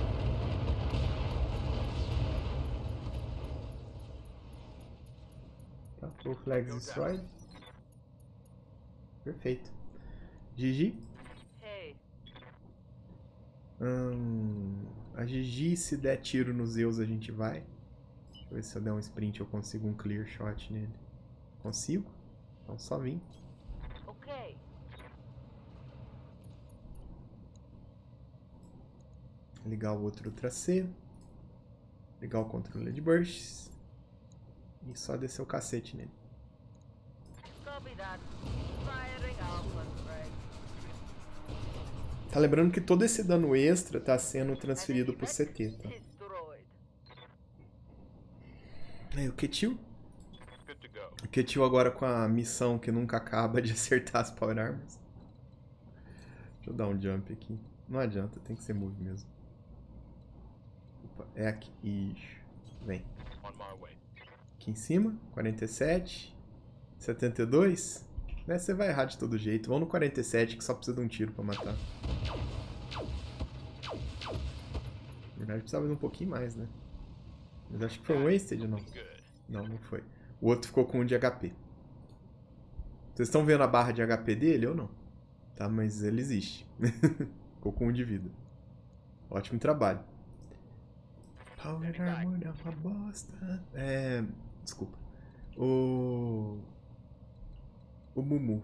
S1: Tá, full flags destroyed. Perfeito. G G.
S3: Hey,
S1: Hum, a Gigi, se der tiro nos Zeus, a gente vai. Deixa eu ver se eu der um sprint eu consigo um clear shot nele. Consigo? Então só vim.
S3: okay.
S1: Ligar o outro Ultra C. Ligar o controle de bursts. E só descer o cacete nele.
S3: Copy that. Firing Alpha three.
S1: Tá lembrando que todo esse dano extra tá sendo transferido pro C T, tá?
S3: Destroyed.
S1: Aí o Ketil.
S2: Good to go.
S1: O Ketil agora com a missão que nunca acaba de acertar as Power Armors. Deixa eu dar um jump aqui. Não adianta, tem que ser move mesmo. Opa, é aqui. Ixi. Vem.
S2: On my way.
S1: Aqui em cima, quarenta e sete. setenta e dois. Né, você vai errar de todo jeito. Vamos no quarenta e sete que só precisa de um tiro pra matar. Na verdade precisava de um pouquinho mais, né? Mas acho que foi um wasted, não?
S2: Good.
S1: Não, não foi. O outro ficou com um de H P. Vocês estão vendo a barra de H P dele ou não? Tá, mas ele existe. Ficou com um de vida. Ótimo trabalho. Power Armor é uma bosta. É... Desculpa. O... O Mumu.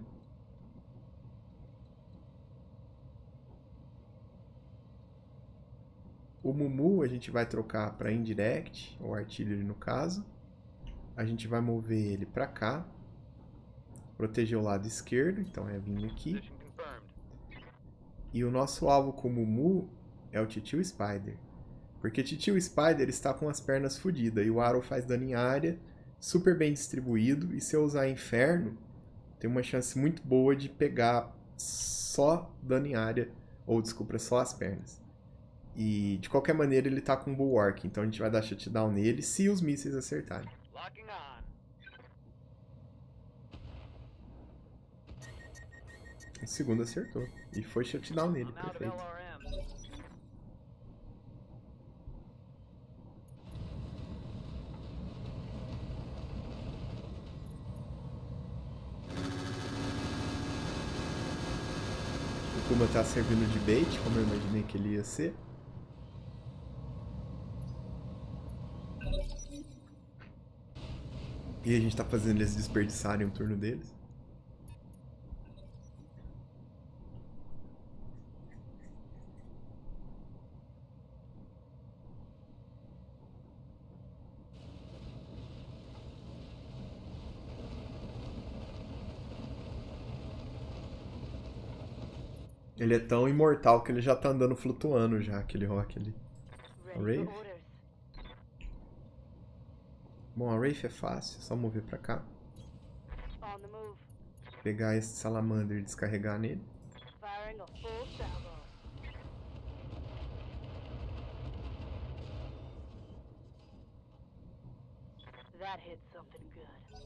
S1: O Mumu a gente vai trocar para Indirect, ou Artillery no caso. A gente vai mover ele para cá. Proteger o lado esquerdo, então é vir aqui.
S2: Position confirmed.
S1: E o nosso alvo com o Mumu é o Titio Spider. Porque Titio Spider está com as pernas fodidas e o Arrow faz dano em área, super bem distribuído. E se eu usar Inferno, tem uma chance muito boa de pegar só dano em área, ou desculpa, só as pernas. E de qualquer maneira ele tá com Bulwark, então a gente vai dar shutdown nele se os mísseis acertarem.
S2: Locking on.
S1: O segundo acertou. E foi shutdown nele,
S2: I'm out of
S1: perfeito.
S2: L R M.
S1: O Kuma tá servindo de bait, como eu imaginei que ele ia ser. E a gente tá fazendo eles desperdiçarem o turno deles. Ele é tão imortal que ele já tá andando flutuando já, aquele rock ali.
S3: Ready
S1: Rave?
S3: for orders.
S1: Bom, a Wraith é fácil, é só mover pra cá.
S3: On the move.
S1: Pegar esse Salamander e descarregar nele.
S3: Firing a full salvo. That hit something good.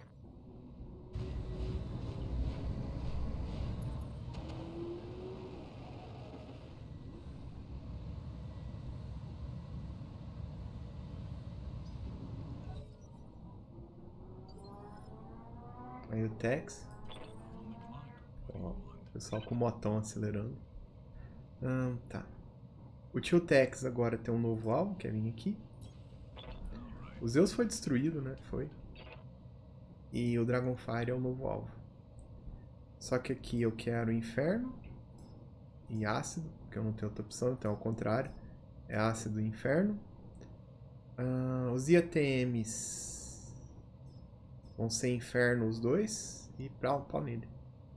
S1: Aí o Tex. Ó, o pessoal com o motão acelerando. Hum, tá. O tio Tex agora tem um novo alvo, que é vir aqui. O Zeus foi destruído, né? Foi. E o Dragonfire é o novo alvo. Só que aqui eu quero Inferno e Ácido, porque eu não tenho outra opção, então é o contrário. É Ácido e Inferno. Ah, os I A T Ms vão ser Inferno os dois e pau, pau nele.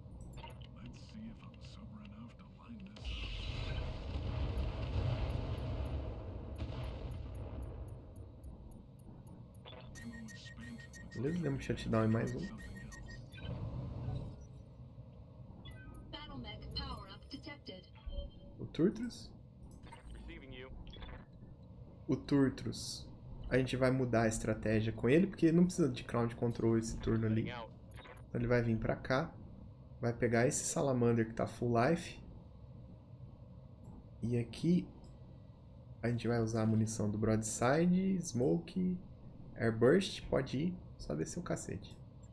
S1: Beleza, demos shutdown em mais um.
S5: Battlemech power-up detected.
S1: O Turtrus.
S2: Receiving you.
S1: O Turtrus. A gente vai mudar a estratégia com ele, porque não precisa de Crown Control esse turno ali.
S2: Heading out.
S1: Então ele vai vir pra cá. Vai pegar esse Salamander que tá full life. E aqui a gente vai usar a munição do Broadside, Smoke, Airburst, pode ir, só descer o cacete.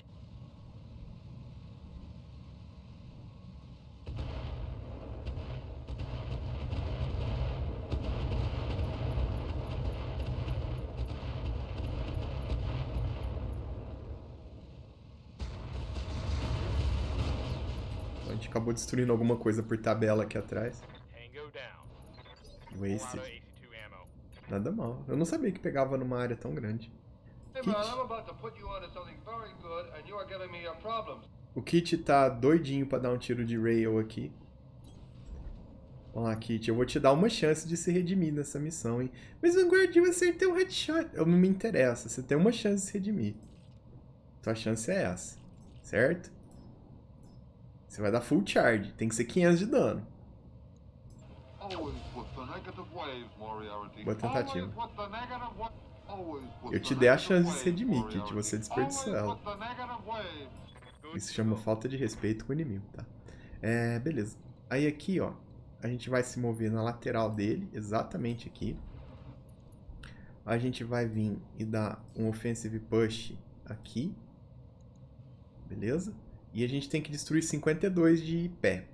S1: A gente acabou destruindo alguma coisa por tabela aqui atrás.
S2: Tango down.
S1: Wasted.
S2: A C two ammo.
S1: Nada mal. Eu não sabia que pegava numa área tão grande.
S4: Hey
S1: Kit.
S4: man, I'm about to put you onto something very good, and you are giving me your problems.
S1: O Kit tá doidinho pra dar um tiro de rail aqui. Vamos lá, Kit. Eu vou te dar uma chance de se redimir nessa missão, hein? Mas, Vanguard, eu acertei um headshot. Eu não me interessa. Você tem uma chance de se redimir. Tua chance é essa. Certo? Você vai dar full charge. Tem que ser quinhentos de dano.
S4: Always with the negative waves, Moriarty.
S1: Boa tentativa.
S4: Always with the negative wa- always with
S1: Eu te
S4: the
S1: dei a
S4: negative
S1: chance de se
S4: waves,
S1: redimir, Kit.
S4: Moriarty.
S1: Você desperdiçou
S4: Always
S1: ela.
S4: with the negative waves.
S2: Good
S1: Isso
S2: to
S1: chama
S2: go.
S1: falta de respeito com o inimigo, tá? É, beleza. Aí aqui, ó, a gente vai se mover na lateral dele, exatamente aqui. A gente vai vir e dar um offensive push aqui. Beleza? E a gente tem que destruir cinquenta e dois de pé.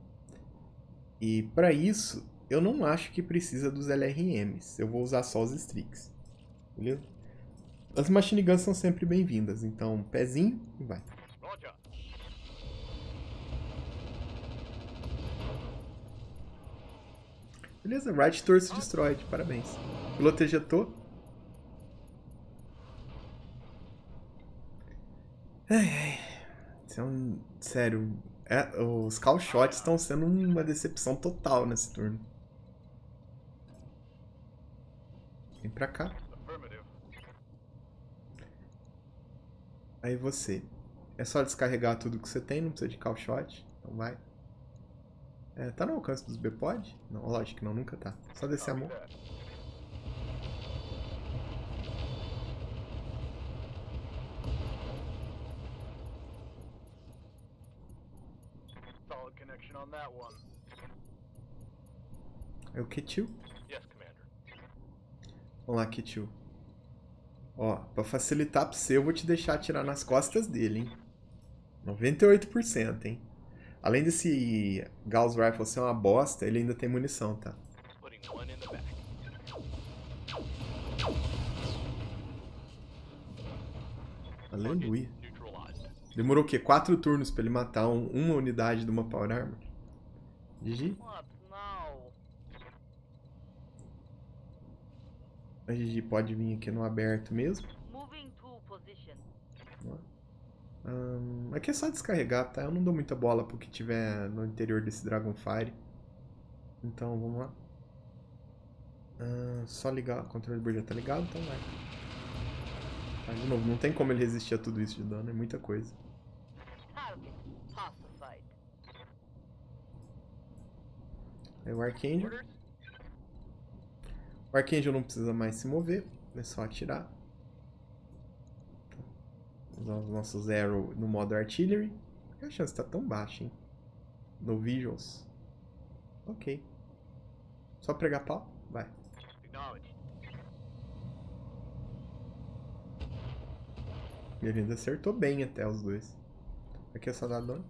S1: E pra isso, eu não acho que precisa dos L R Ms. Eu vou usar só os Strix. Beleza? As machine guns são sempre bem-vindas, então pezinho e vai.
S2: Roger.
S1: Beleza, Right Torso Destroyed, parabéns. Piloto ejetou. Ai, ai. Isso é um... Sério, é, os call shots estão sendo uma decepção total nesse turno. Vem pra cá.
S2: Affirmative.
S1: Aí você. É só descarregar tudo que você tem, não precisa de call shot. Então vai. É, tá no alcance dos B-Pod? Não, lógico que não, nunca tá. Só descer a mão.
S2: Copy that. Solid connection on that one.
S1: É o Ketil.
S2: Yes, Commander.
S1: Vamos lá, Ketil. Ó, pra facilitar pra você, eu vou te deixar atirar nas costas dele, hein? noventa e oito por cento, hein? Além desse Gauss Rifle ser uma bosta, ele ainda tem munição, tá?
S2: Putting one in the back.
S1: Aleluia.
S2: Neutralized.
S1: Demorou o quê? Quatro turnos pra ele matar um- uma unidade de uma Power Armor? G G.
S3: What now?
S1: A G G pode vir aqui no aberto mesmo.
S3: Moving to position.
S1: Hum, aqui é só descarregar, tá? Eu não dou muita bola pro que tiver no interior desse Dragonfire. Então, vamos lá. Hum, só ligar. O controle do bird já tá ligado, então vai. Tá, de novo, não tem como ele resistir a tudo isso de dano, é muita coisa.
S3: Target pacified.
S1: Aí o Archangel.
S2: Orders?
S1: O Archangel não precisa mais se mover, é só atirar. Usar os nossos Arrow no modo Artillery. A chance tá tão baixa, hein? No Visuals. Ok. Só pregar pau? Vai.
S2: Acknowledged.
S1: Ele ainda acertou bem até os dois. Aqui é só dar dano.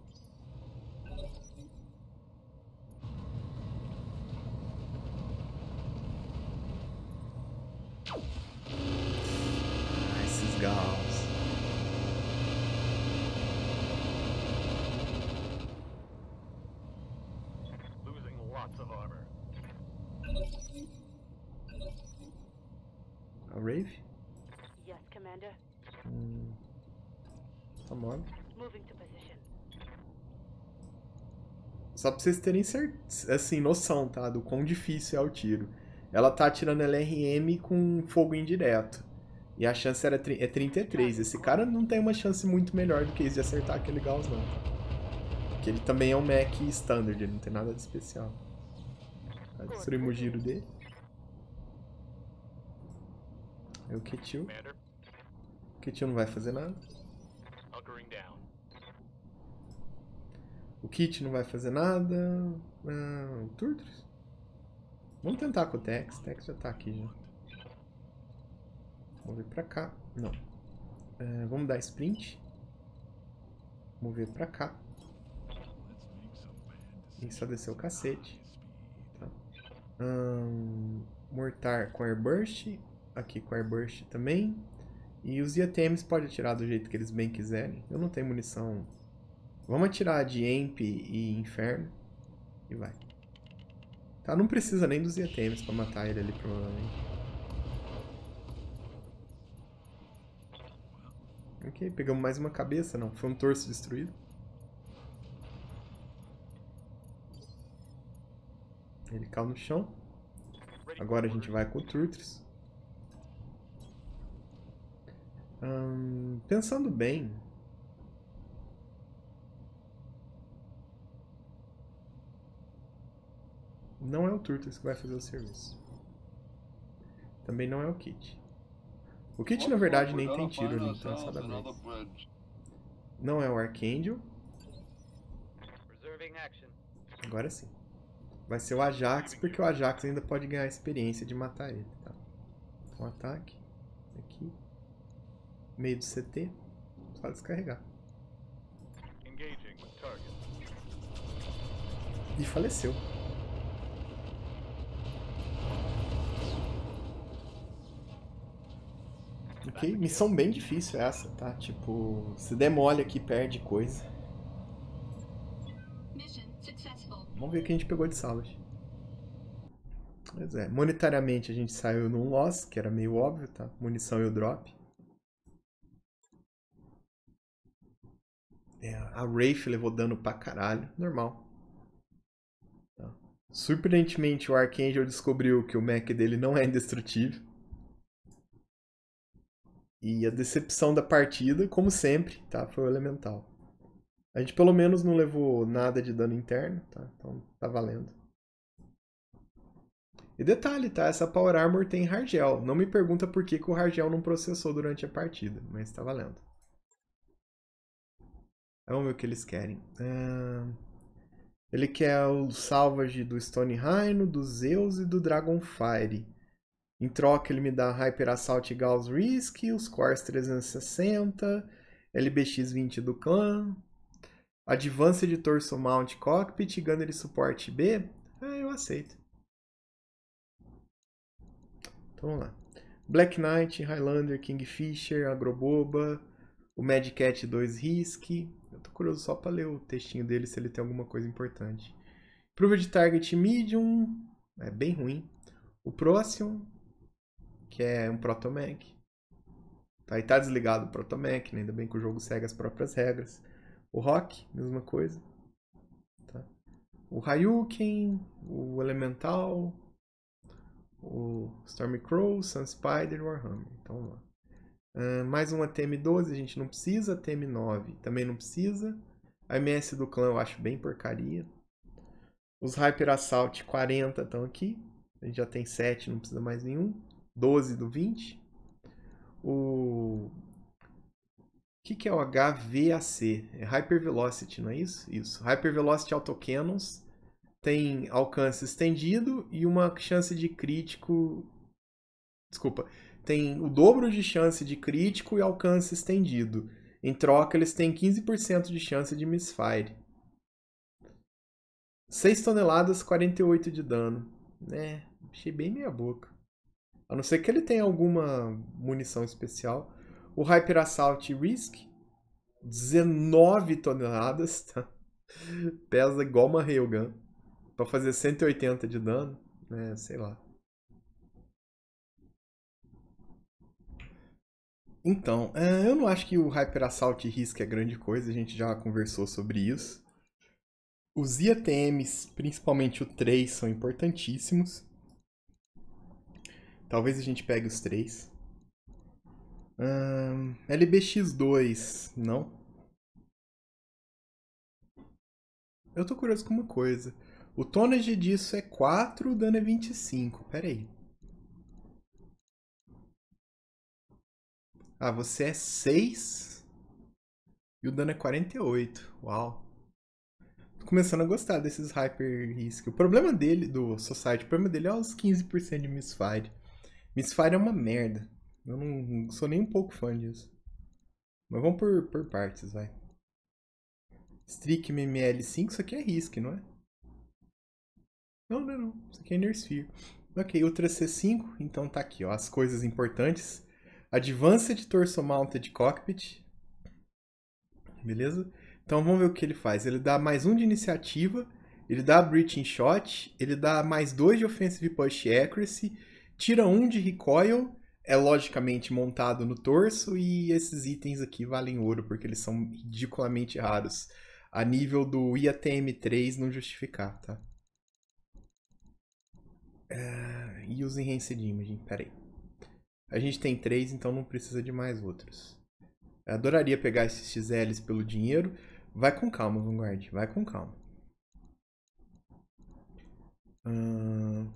S1: Ah, esses Gauss.
S2: Losing lots of armor.
S1: A Rave.
S3: Yes, Commander.
S1: Hum. Tá mole.
S3: Moving to position.
S1: Só pra vocês terem cer- assim, noção, tá? Do quão difícil é o tiro. Ela tá atirando L R M com fogo indireto. E a chance era tri- é trinta e três. Esse cara não tem uma chance muito melhor do que isso de acertar aquele Gauss, não. Porque ele também é um Mac standard, ele não tem nada de especial. Tá, destruímos o giro dele. Aí o Ketil.
S2: Commander,
S1: O Ketil não vai fazer nada.
S2: hunkering down.
S1: O Kit não vai fazer nada. Ah, o Turtles. Vamos tentar com o Tex. O Tex já tá aqui já. Vamos ver pra cá. Não. É, vamos dar sprint. Mover pra cá. E só descer o cacete. Tá. Hum, mortar com Airburst. Aqui com Airburst também. E os I T Ms pode atirar do jeito que eles bem quiserem. Eu não tenho munição. Vamos atirar de Amp e Inferno. E vai. Tá, não precisa nem dos I T Ms pra matar ele ali, provavelmente. Ok, pegamos mais uma cabeça, não. Foi um torso destruído. Ele caiu no chão. Agora a gente vai com o Turtles. Hum, pensando bem... Não é o Turtles que vai fazer o serviço. Também não é o Kit. O Kit, na verdade, nem tem tiro ali, então é só da Blaze. Não é o Archangel. Agora sim. Vai ser o Ajax, porque o Ajax ainda pode ganhar a experiência de matar ele. Tá? Então, ataque. Aqui. Meio do C T. Só descarregar. E faleceu. Ok, missão bem difícil essa, tá? Tipo, se der mole aqui, perde coisa. Vamos ver o que a gente pegou de salvage. Pois é, monetariamente a gente saiu num loss, que era meio óbvio, tá? Munição e o drop. É, a Wraith levou dano pra caralho, normal. Tá. Surpreendentemente o Archangel descobriu que o mech dele não é indestrutível. E a decepção da partida, como sempre, tá? Foi o elemental. A gente pelo menos não levou nada de dano interno, tá? Então tá valendo. E detalhe, tá? Essa Power Armor tem Hargel. Não me pergunta por que, que o Hargel não processou durante a partida, mas tá valendo. Vamos ver o que eles querem. Uh... Ele quer o salvage do Stone Rhino, do Zeus e do Dragonfire. Em troca ele me dá Hyper Assault Gauss Risk, os Cores trezentos e sessenta, L B X vinte do clã, Advanced Torso Mount Cockpit, Gunnery Support B. Ah, eu aceito. Então vamos lá. Black Knight, Highlander, Kingfisher, Agroboba, o Mad Cat dois Risk. Eu tô curioso só pra ler o textinho dele, se ele tem alguma coisa importante. Prova de Target Medium, é bem ruim. O Procyon, que é um Protomech. Tá, e tá desligado o Protomech, né? Ainda bem que o jogo segue as próprias regras. O Rock, mesma coisa. Tá. O Ryuken, o Elemental, o Stormcrow, Sunspider e o Warhammer. Então vamos lá. Uh, mais uma T M doze, a gente não precisa. T M nove também não precisa. A M S do clã eu acho bem porcaria. Os Hyper Assault quarenta estão aqui. A gente já tem sete, não precisa mais nenhum. doze do vinte. O... O que, que é o H V A C? É Hyper Velocity, não é isso? Isso. Hyper Velocity Autocannons tem alcance estendido e uma chance de crítico... Desculpa. Tem o dobro de chance de crítico e alcance estendido. Em troca, eles têm quinze por cento de chance de misfire. seis toneladas, quarenta e oito de dano. É, achei bem meia boca. A não ser que ele tenha alguma munição especial. O Hyper Assault Risk, dezenove toneladas, tá? Pesa igual uma Railgun. Pra fazer cento e oitenta de dano, né? Sei lá. Então, eu não acho que o Hyper Assault Risk é grande coisa, a gente já conversou sobre isso. Os I A T Ms, principalmente o três, são importantíssimos. Talvez a gente pegue os três. Hum, L B X dois, não. Eu tô curioso com uma coisa. O tonnage disso é quatro, o dano é vinte e cinco. Pera aí. Ah, você é seis e o dano é quarenta e oito. Uau. Tô começando a gostar desses Hyper Risk. O problema dele, do Society, o problema dele é os quinze por cento de Misfire. Misfire é uma merda. Eu não, não sou nem um pouco fã disso. Mas vamos por, por partes, vai. Streak M M L cinco, isso aqui é Risk, não é? Não, não, não. Isso aqui é Inner Sphere. Ok, Ultra C cinco, então tá aqui, ó, as coisas importantes. Advanced Torso Mounted Cockpit. Beleza? Então vamos ver o que ele faz. Ele dá mais um de iniciativa, ele dá Breaching Shot, ele dá mais dois de Offensive Push Accuracy, tira um de Recoil, é logicamente montado no torso, e esses itens aqui valem ouro, porque eles são ridiculamente raros. A nível do I A T M três não justificar, tá? Uh, e os Enhanced Imaging, peraí. A gente tem três, então não precisa de mais outros. Eu adoraria pegar esses X Ls pelo dinheiro. Vai com calma, Vanguard. Vai com calma. Uh...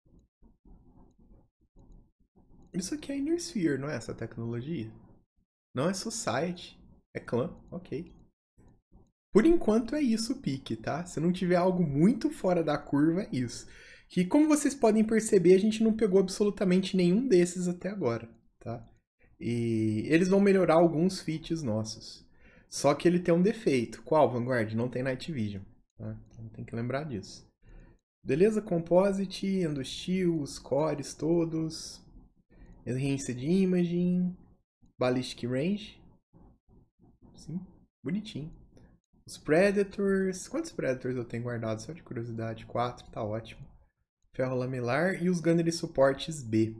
S1: Isso aqui é Inner Sphere, não é essa tecnologia? Não é Society. É Clã. Ok. Por enquanto é isso o pique, tá? Se não tiver algo muito fora da curva, é isso. Que, como vocês podem perceber, a gente não pegou absolutamente nenhum desses até agora, tá? E eles vão melhorar alguns feats nossos. Só que ele tem um defeito. Qual, Vanguard? Não tem Night Vision, tá? Então tem que lembrar disso. Beleza? Composite, Endosteel, os cores todos. Enhanced Imaging. Ballistic Range. Sim, bonitinho. Os Predators. Quantos Predators eu tenho guardado? Só de curiosidade. Quatro, tá ótimo. Ferro lamelar e os Gunnery Supports B,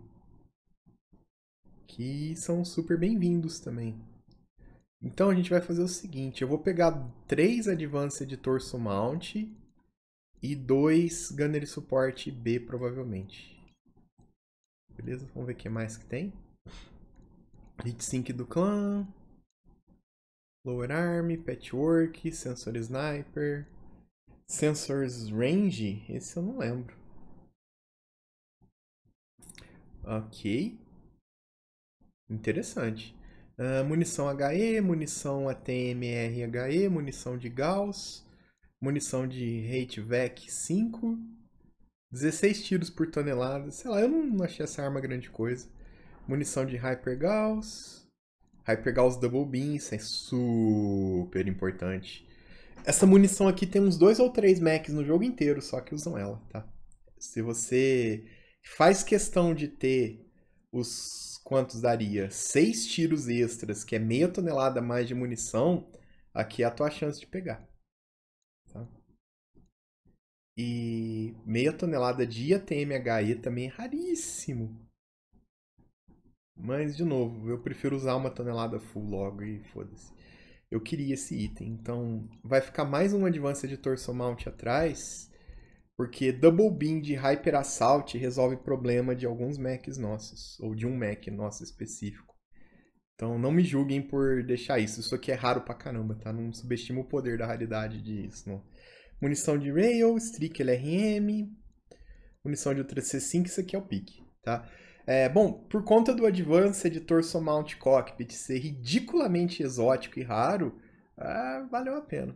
S1: que são super bem-vindos também. Então a gente vai fazer o seguinte, eu vou pegar três Advanced de Torso Mount e dois Gunnery Support B, provavelmente. Beleza? Vamos ver o que mais que tem. Heat Sink do clã, Lower Arm, Patchwork, Sensor Sniper, Sensors Range, esse eu não lembro. Ok. Interessante. Uh, munição H E, munição A T M R H E, munição de Gauss, munição de H-Vac cinco, dezesseis tiros por tonelada. Sei lá, eu não achei essa arma grande coisa. Munição de Hyper Gauss, Hyper Gauss Double Beam, isso é super importante. Essa munição aqui tem uns dois ou três mechs no jogo inteiro, só que usam ela, tá? Se você faz questão de ter os quantos daria? Seis tiros extras, que é meia tonelada a mais de munição, aqui é a tua chance de pegar. Tá? E meia tonelada de I A T M H E também é raríssimo. Mas, de novo, eu prefiro usar uma tonelada full logo e foda-se. Eu queria esse item, então vai ficar mais um Advanced de Torso Mount atrás. Porque Double Beam de Hyper Assault resolve problema de alguns mechs nossos. Ou de um mech nosso específico. Então não me julguem por deixar isso. Isso aqui é raro pra caramba, tá? Não subestima o poder da raridade disso, não. Munição de Rail, Streak L R M. Munição de Ultra C cinco, isso aqui é o pique, tá? É, bom, por conta do Advanced de Torso Mount Cockpit ser ridiculamente exótico e raro, ah, valeu a pena.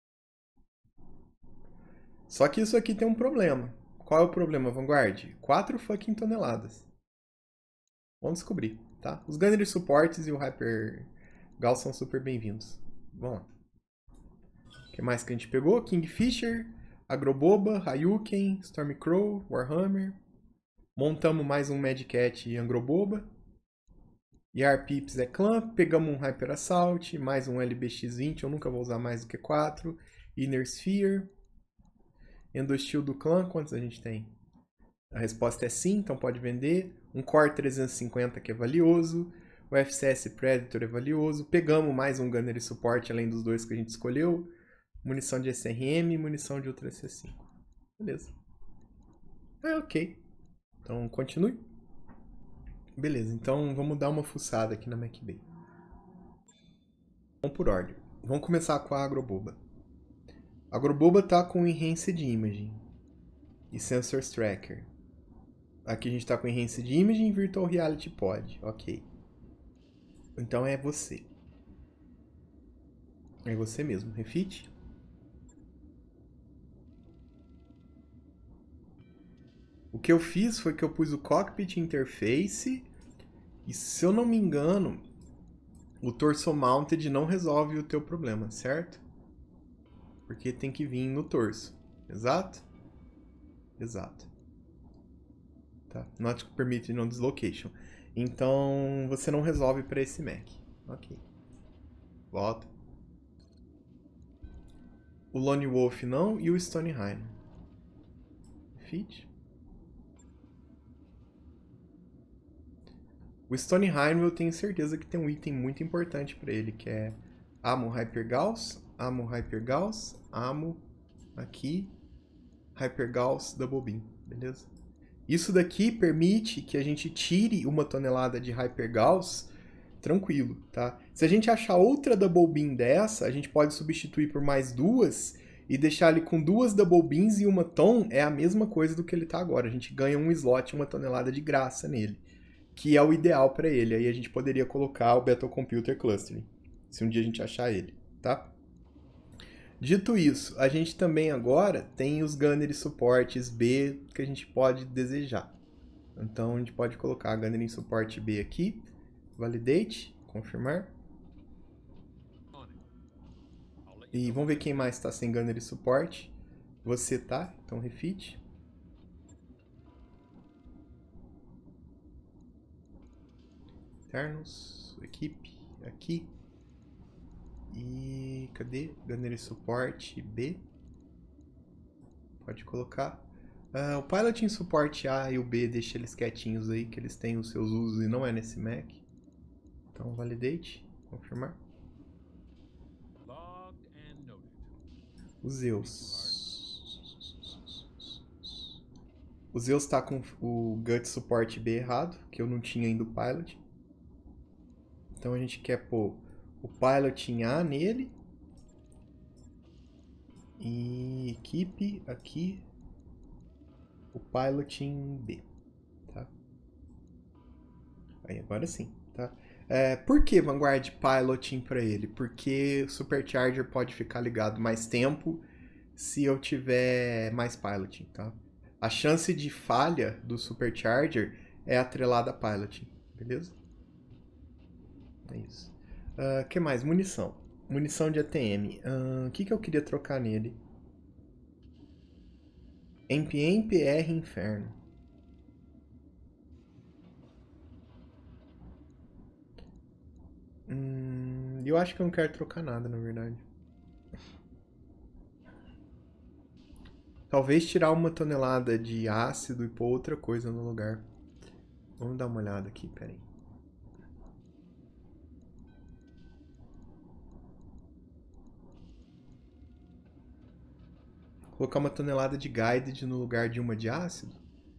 S1: Só que isso aqui tem um problema. Qual é o problema, Vanguard? quatro fucking toneladas. Vamos descobrir, tá? Os Gunnery Supports e o Hyper Gauss são super bem-vindos. Vamos lá. O que mais que a gente pegou? Kingfisher, Agroboba, Hayuken, Stormcrow, Warhammer. Montamos mais um Mad Cat e Angroboba. Yar Pips é clã. Pegamos um Hyper Assault, mais um L B X vinte. Eu nunca vou usar mais do que quatro. Inner Sphere. Endosteel do clã, quantos a gente tem? A resposta é sim, então pode vender. Um Core trezentos e cinquenta que é valioso. O F C S Predator é valioso. Pegamos mais um Gunnery Support além dos dois que a gente escolheu. Munição de S R M e munição de Ultra C cinco. Beleza. É ok. Então continue. Beleza, então vamos dar uma fuçada aqui na MacBay. Vamos por ordem. Vamos começar com a Agroboba. A Agroboba tá com Enhanced Imaging e Sensors Tracker. Aqui a gente tá com Enhanced Imaging e Virtual Reality Pod. Ok. Então é você. É você mesmo. Refit. O que eu fiz foi que eu pus o Cockpit Interface e, se eu não me engano, o Torso Mounted não resolve o teu problema, certo? Porque tem que vir no torso. Exato? Exato. Tá. Not permitted on dislocation. Então, você não resolve para esse Mac. Ok. Volta. O Lone Wolf não e o Stone Rhino. Fit. O Stone Rhino eu tenho certeza que tem um item muito importante para ele, que é Ammo Hyper Gauss, Ammo Hyper Gauss, Ammo aqui, Hyper Gauss Double Beam, beleza? Isso daqui permite que a gente tire uma tonelada de Hyper Gauss tranquilo, tá? Se a gente achar outra Double Beam dessa, a gente pode substituir por mais duas e deixar ele com duas Double Beams e uma Ton, é a mesma coisa do que ele tá agora. A gente ganha um slot, uma tonelada de graça nele, que é o ideal para ele. Aí a gente poderia colocar o Battle Computer Clustering, se um dia a gente achar ele, tá? Dito isso, a gente também agora tem os Gunnery Supports B que a gente pode desejar. Então a gente pode colocar a Gunnery Support B aqui, Validate, confirmar. E vamos ver quem mais está sem Gunnery Support. Você tá, então refit. Internos, equipe, aqui. E cadê? Gunnery Support B. Pode colocar. Uh, o Piloting Support A e o B, deixa eles quietinhos aí, que eles têm os seus usos e não é nesse Mac. Então, validate, confirmar. O Zeus. O Zeus está com o Gut Support B errado, que eu não tinha ainda o Pilot. Então a gente quer pôr o Piloting A nele. E equipe aqui. O Piloting B. Tá? Aí agora sim. Tá? É, por que Vanguard Piloting para ele? Porque o Supercharger pode ficar ligado mais tempo se eu tiver mais Piloting. Tá? A chance de falha do Supercharger é atrelada a Piloting. Beleza? É isso. O uh, que mais? Munição. Munição de A T M. O uh, que, que eu queria trocar nele? Emp Emp R Inferno. Hum, eu acho que eu não quero trocar nada, na verdade. Talvez tirar uma tonelada de ácido e pôr outra coisa no lugar. Vamos dar uma olhada aqui, peraí. Colocar uma tonelada de guided no lugar de uma de ácido?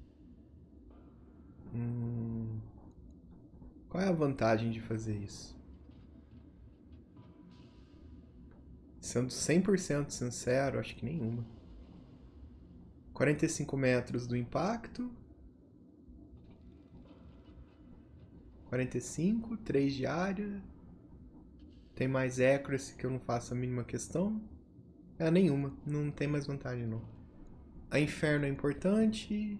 S1: Hum... Qual é a vantagem de fazer isso? Sendo cem por cento sincero, acho que nenhuma. quarenta e cinco metros do impacto. quarenta e cinco, três de área. Tem mais accuracy que eu não faço a mínima questão. É, nenhuma. Não tem mais vantagem, não. A Inferno é importante.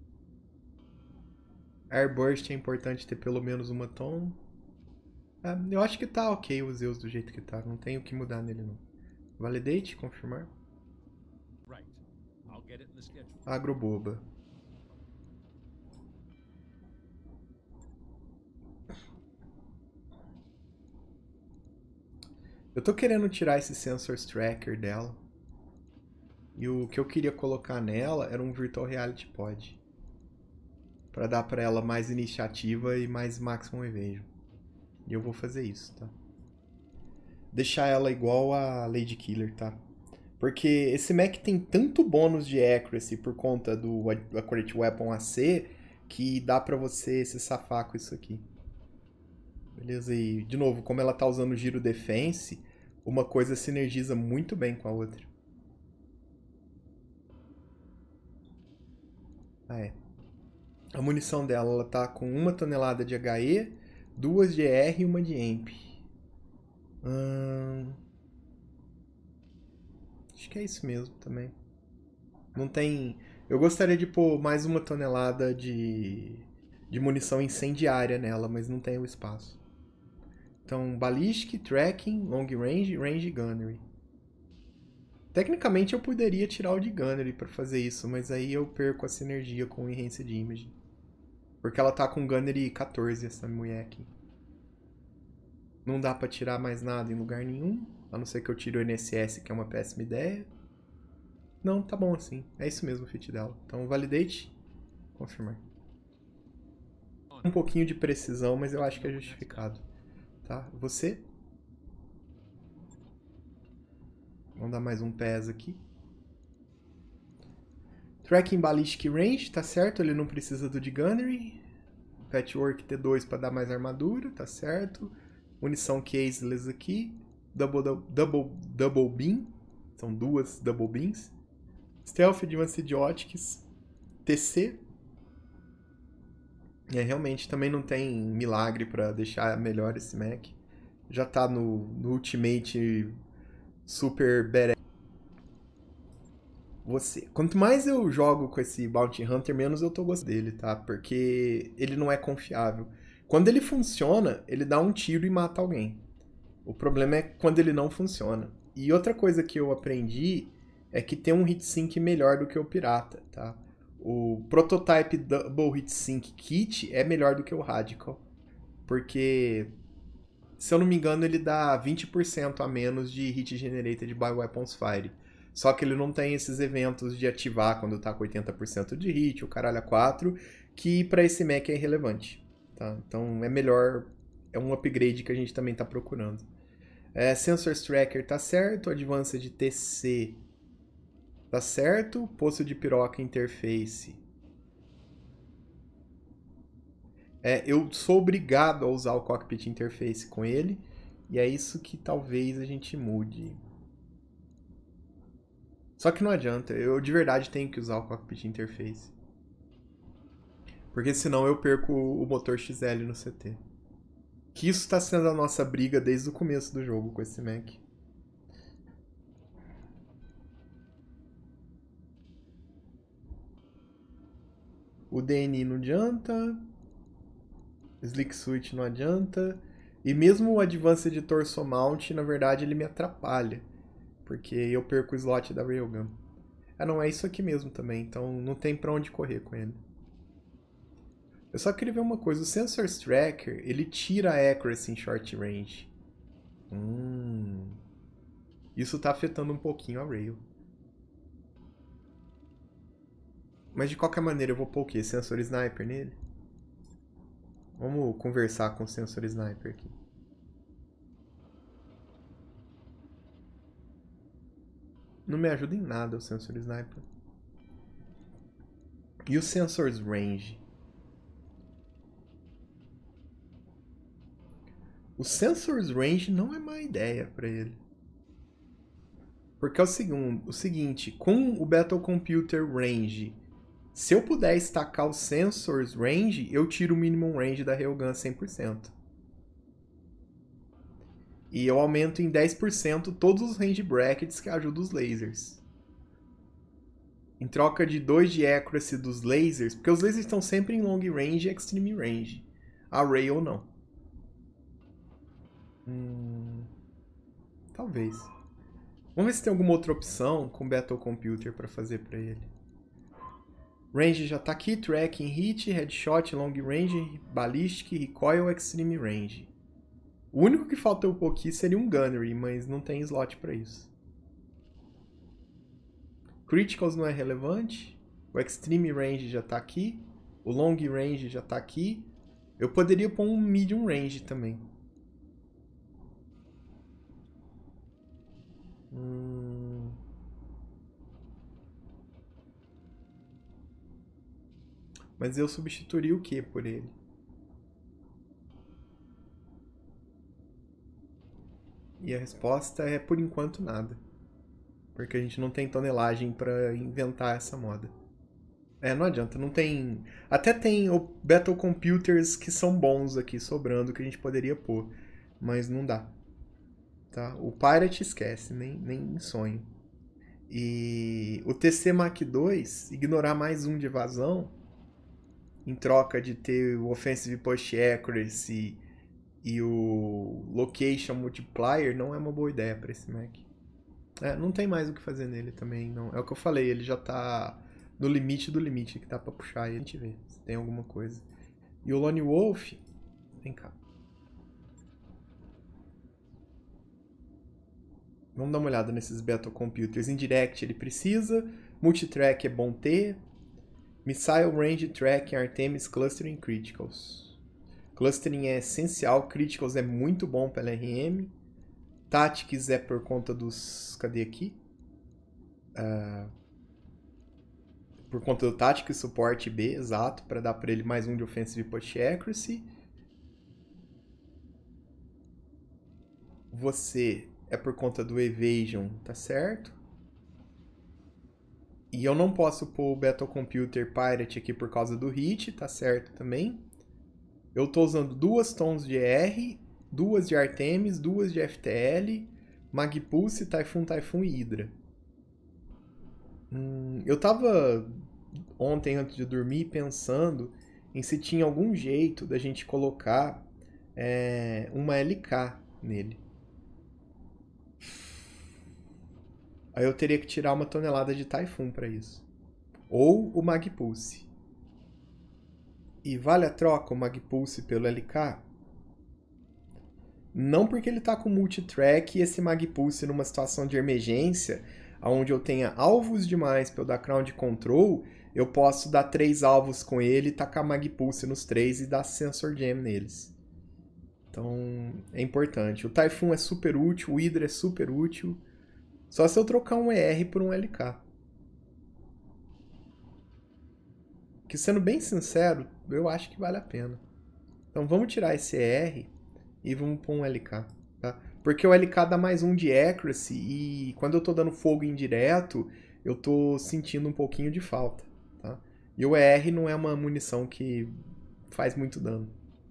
S1: Airburst é importante ter pelo menos uma Tom. É, eu acho que tá ok o Zeus do jeito que tá. Não tem o que mudar nele, não. Validate, confirmar. Agroboba. Eu tô querendo tirar esse Sensors Tracker dela. E o que eu queria colocar nela era um Virtual Reality Pod. Pra dar pra ela mais iniciativa e mais Maximum Evasion. E eu vou fazer isso, tá? Deixar ela igual a Lady Killer, tá? Porque esse Mac tem tanto bônus de accuracy por conta do Accurate Weapon A C que dá pra você se safar com isso aqui. Beleza? E, de novo, como ela tá usando o Giro Defense, uma coisa sinergiza muito bem com a outra. Ah, é. A munição dela, ela tá com uma tonelada de H E, duas de E R e uma de E M P. Hum... Acho que é isso mesmo também. Não tem... Eu gostaria de pôr mais uma tonelada de, de munição incendiária nela, mas não tem o espaço. Então, Ballistic, Tracking, Long Range, Range e Gunnery. Tecnicamente eu poderia tirar o de Gunnery pra fazer isso, mas aí eu perco a sinergia com o Enhanced Image. Porque ela tá com Gunnery quatorze, essa mulher aqui. Não dá pra tirar mais nada em lugar nenhum, a não ser que eu tire o N S S, que é uma péssima ideia. Não, tá bom assim. É isso mesmo o fit dela. Então, validate, confirmar. Um pouquinho de precisão, mas eu acho que é justificado. Tá? Você? Vamos dar mais um pés aqui. Tracking Ballistic Range, tá certo, ele não precisa do de Gunnery. Patchwork T dois para dar mais armadura, tá certo. Munição Caseless aqui. Double, double, double Beam, são duas Double Beams. Stealth Advanced Optics, T C. É, realmente também não tem milagre para deixar melhor esse Mac. Já tá no, no Ultimate Super Badass. Você. Quanto mais eu jogo com esse Bounty Hunter, menos eu tô gostando dele, tá? Porque ele não é confiável. Quando ele funciona, ele dá um tiro e mata alguém. O problema é quando ele não funciona. E outra coisa que eu aprendi é que tem um heatsink melhor do que o pirata, tá? O Prototype Double Heatsink Kit é melhor do que o Radical. Porque, se eu não me engano, ele dá vinte por cento a menos de Hit Generated by Weapons Fire. Só que ele não tem esses eventos de ativar quando tá com oitenta por cento de hit, o caralho a quatro, que pra esse Mac é irrelevante. Tá? Então é melhor, é um upgrade que a gente também tá procurando. É, Sensors Tracker tá certo, Advanced de T C tá certo, Poço de Piroca Interface. É, eu sou obrigado a usar o Cockpit Interface com ele, e é isso que talvez a gente mude. Só que não adianta, eu de verdade tenho que usar o Cockpit Interface. Porque senão eu perco o motor X L no C T. Que isso está sendo a nossa briga desde o começo do jogo com esse Mac. O D N I não adianta. Slick Switch não adianta. E mesmo o Advanced Torso Mount, na verdade, ele me atrapalha. Porque eu perco o slot da Railgun. Ah não, é isso aqui mesmo também, então não tem pra onde correr com ele. Eu só queria ver uma coisa, o Sensors Tracker, ele tira a accuracy em short range. Hum. Isso tá afetando um pouquinho a Rail. Mas de qualquer maneira eu vou pôr o quê? Sensor Sniper nele? Vamos conversar com o Sensor Sniper aqui. Não me ajuda em nada o Sensor Sniper. E o Sensors Range? O Sensors Range não é má ideia para ele. Porque é o, seg o seguinte, com o Battle Computer Range, se eu puder estacar o Sensors Range, eu tiro o Minimum Range da Railgun cem por cento. E eu aumento em dez por cento todos os range brackets que ajudam os lasers. Em troca de dois de accuracy dos lasers, porque os lasers estão sempre em long range e extreme range. A Rail não. Hum, talvez. Vamos ver se tem alguma outra opção com Battle Computer para fazer para ele. Range já tá aqui, Tracking, Hit, Headshot, Long Range, Ballistic, Recoil, Extreme Range. O único que falta um pouquinho seria um Gunnery, mas não tem slot para isso. Criticals não é relevante. O Extreme Range já tá aqui. O Long Range já tá aqui. Eu poderia pôr um Medium Range também. Hum... Mas eu substituiria o que por ele? E a resposta é, por enquanto, nada. Porque a gente não tem tonelagem para inventar essa moda. É, não adianta, não tem... Até tem o Battle Computers que são bons aqui, sobrando, que a gente poderia pôr. Mas não dá. Tá? O Pirate esquece, nem, nem em sonho. E o T C Mach dois, ignorar mais um de evasão, em troca de ter o Offensive Push Accuracy e o Location Multiplier, não é uma boa ideia para esse Mac. É, não tem mais o que fazer nele também, não. É o que eu falei, ele já tá no limite do limite que dá pra puxar e a gente vê se tem alguma coisa. E o Lone Wolf, vem cá. Vamos dar uma olhada nesses Battle Computers. Indirect ele precisa, Multitrack é bom ter, Missile Range Tracking, Artemis, Clustering, Criticals. Clustering é essencial, Criticals é muito bom pela R M. Tactics é por conta dos... Cadê aqui? Uh, por conta do Tactics Support B, exato, para dar para ele mais um de Offensive Push Accuracy. Você é por conta do Evasion, tá certo? E eu não posso pôr o Battle Computer Pirate aqui por causa do hit, tá certo também. Eu tô usando duas tons de R, duas de Artemis, duas de F T L, Magpulse, Typhoon, Typhoon e Hydra. Hum, eu tava ontem, antes de dormir, pensando em se tinha algum jeito da gente colocar é, uma L K nele. Aí eu teria que tirar uma tonelada de Typhoon para isso. Ou o Magpulse. E vale a troca o Magpulse pelo L K? Não porque ele tá com multitrack e esse Magpulse numa situação de emergência, onde eu tenha alvos demais para eu dar Ground Control, eu posso dar três alvos com ele, tacar Magpulse nos três e dar Sensor Jam neles. Então, é importante. O Typhoon é super útil, o Hydra é super útil. Só se eu trocar um E R por um L K. Que, sendo bem sincero, eu acho que vale a pena. Então vamos tirar esse E R e vamos pôr um L K. Tá? Porque o L K dá mais um de accuracy e quando eu tô dando fogo indireto, eu tô sentindo um pouquinho de falta. Tá? E o E R não é uma munição que faz muito dano.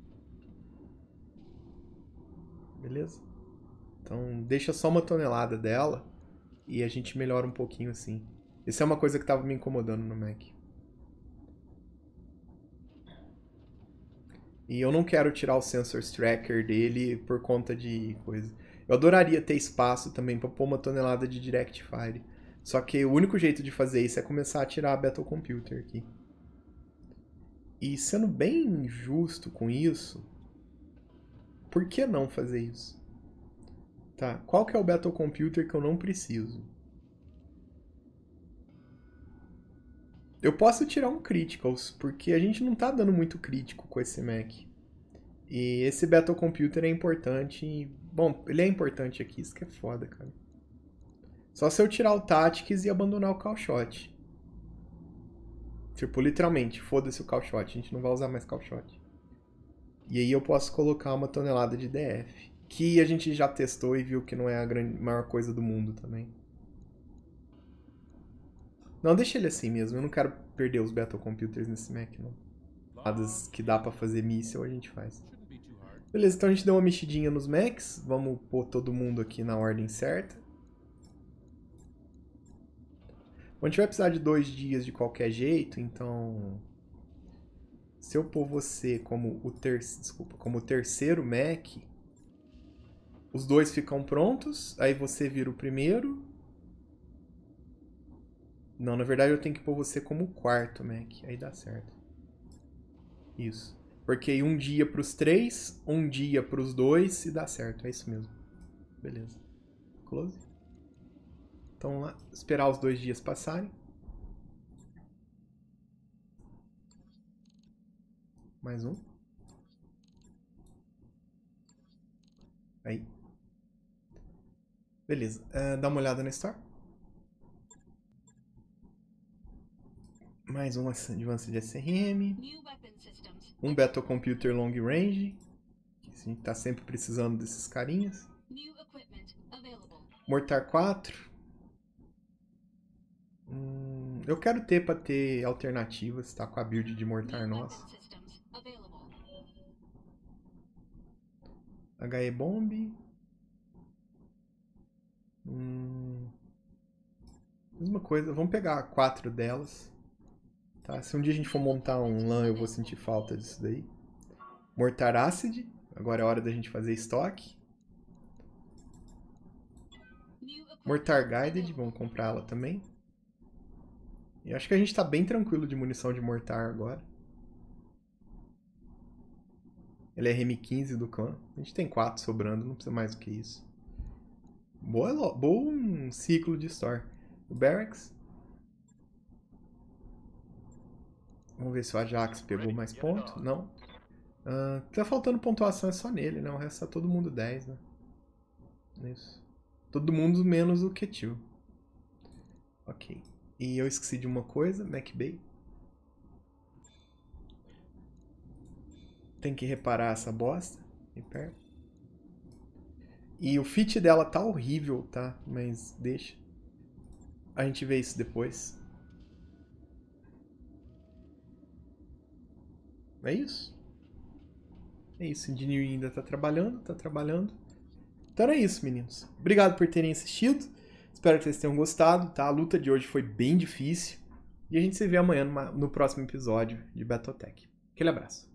S1: Beleza? Então deixa só uma tonelada dela. E a gente melhora um pouquinho assim. Isso é uma coisa que estava me incomodando no Mac. E eu não quero tirar o Sensors Tracker dele por conta de coisa. Eu adoraria ter espaço também para pôr uma tonelada de Direct Fire. Só que o único jeito de fazer isso é começar a tirar a Battle Computer aqui. E sendo bem justo com isso, por que não fazer isso? Tá, qual que é o Battle Computer que eu não preciso? Eu posso tirar um Criticals, porque a gente não tá dando muito crítico com esse Mac. E esse Battle Computer é importante. Bom, ele é importante aqui, isso que é foda, cara. Só se eu tirar o Tactics e abandonar o Call Shot. Tipo, literalmente, foda-se o Call Shot, a gente não vai usar mais Call Shot. E aí eu posso colocar uma tonelada de D F. Que a gente já testou e viu que não é a grande, maior coisa do mundo também. Não, deixa ele assim mesmo. Eu não quero perder os Battle Computers nesse Mac, não. As que dá pra fazer míssil, a gente faz. Beleza, então a gente deu uma mexidinha nos Macs. Vamos pôr todo mundo aqui na ordem certa. Bom, a gente vai precisar de dois dias de qualquer jeito, então... Se eu pôr você como o, ter... Desculpa, como o terceiro Mac... Os dois ficam prontos, aí você vira o primeiro. Não, na verdade eu tenho que pôr você como o quarto Mac, aí dá certo. Isso. Porque um dia pros três, um dia pros dois e dá certo, é isso mesmo. Beleza. Close. Então vamos lá, esperar os dois dias passarem. Mais um. Aí. Beleza, uh, dá uma olhada na Store. Mais um Advanced de S R M. Um Battle Computer Long Range. A gente tá sempre precisando desses carinhas. Mortar quatro. Hum, eu quero ter pra ter alternativas, tá? Com a build de Mortar nossa. H E Bomb. Hum, Mesma coisa, vamos pegar quatro delas. Tá? Se um dia a gente for montar um LAN, eu vou sentir falta disso daí. Mortar Acid. Agora é hora da gente fazer estoque. Mortar Guided, vamos comprar ela também. E acho que a gente tá bem tranquilo de munição de mortar agora. Ele é R M quinze do clã. A gente tem quatro sobrando, não precisa mais do que isso. Boa, bom ciclo de store. O Barracks. Vamos ver se o Ajax pegou mais pontos. Não. Uh, tá faltando pontuação é só nele, né? O resto tá todo mundo dez, né? Isso. Todo mundo menos o Ketil. Ok. E eu esqueci de uma coisa, MacBay. Tem que reparar essa bosta. Repair. E o fit dela tá horrível, tá? Mas deixa. A gente vê isso depois. É isso? É isso. O Engineer ainda tá trabalhando, tá trabalhando. Então é isso, meninos. Obrigado por terem assistido. Espero que vocês tenham gostado, tá? A luta de hoje foi bem difícil. E a gente se vê amanhã numa, no próximo episódio de Battletech. Aquele abraço.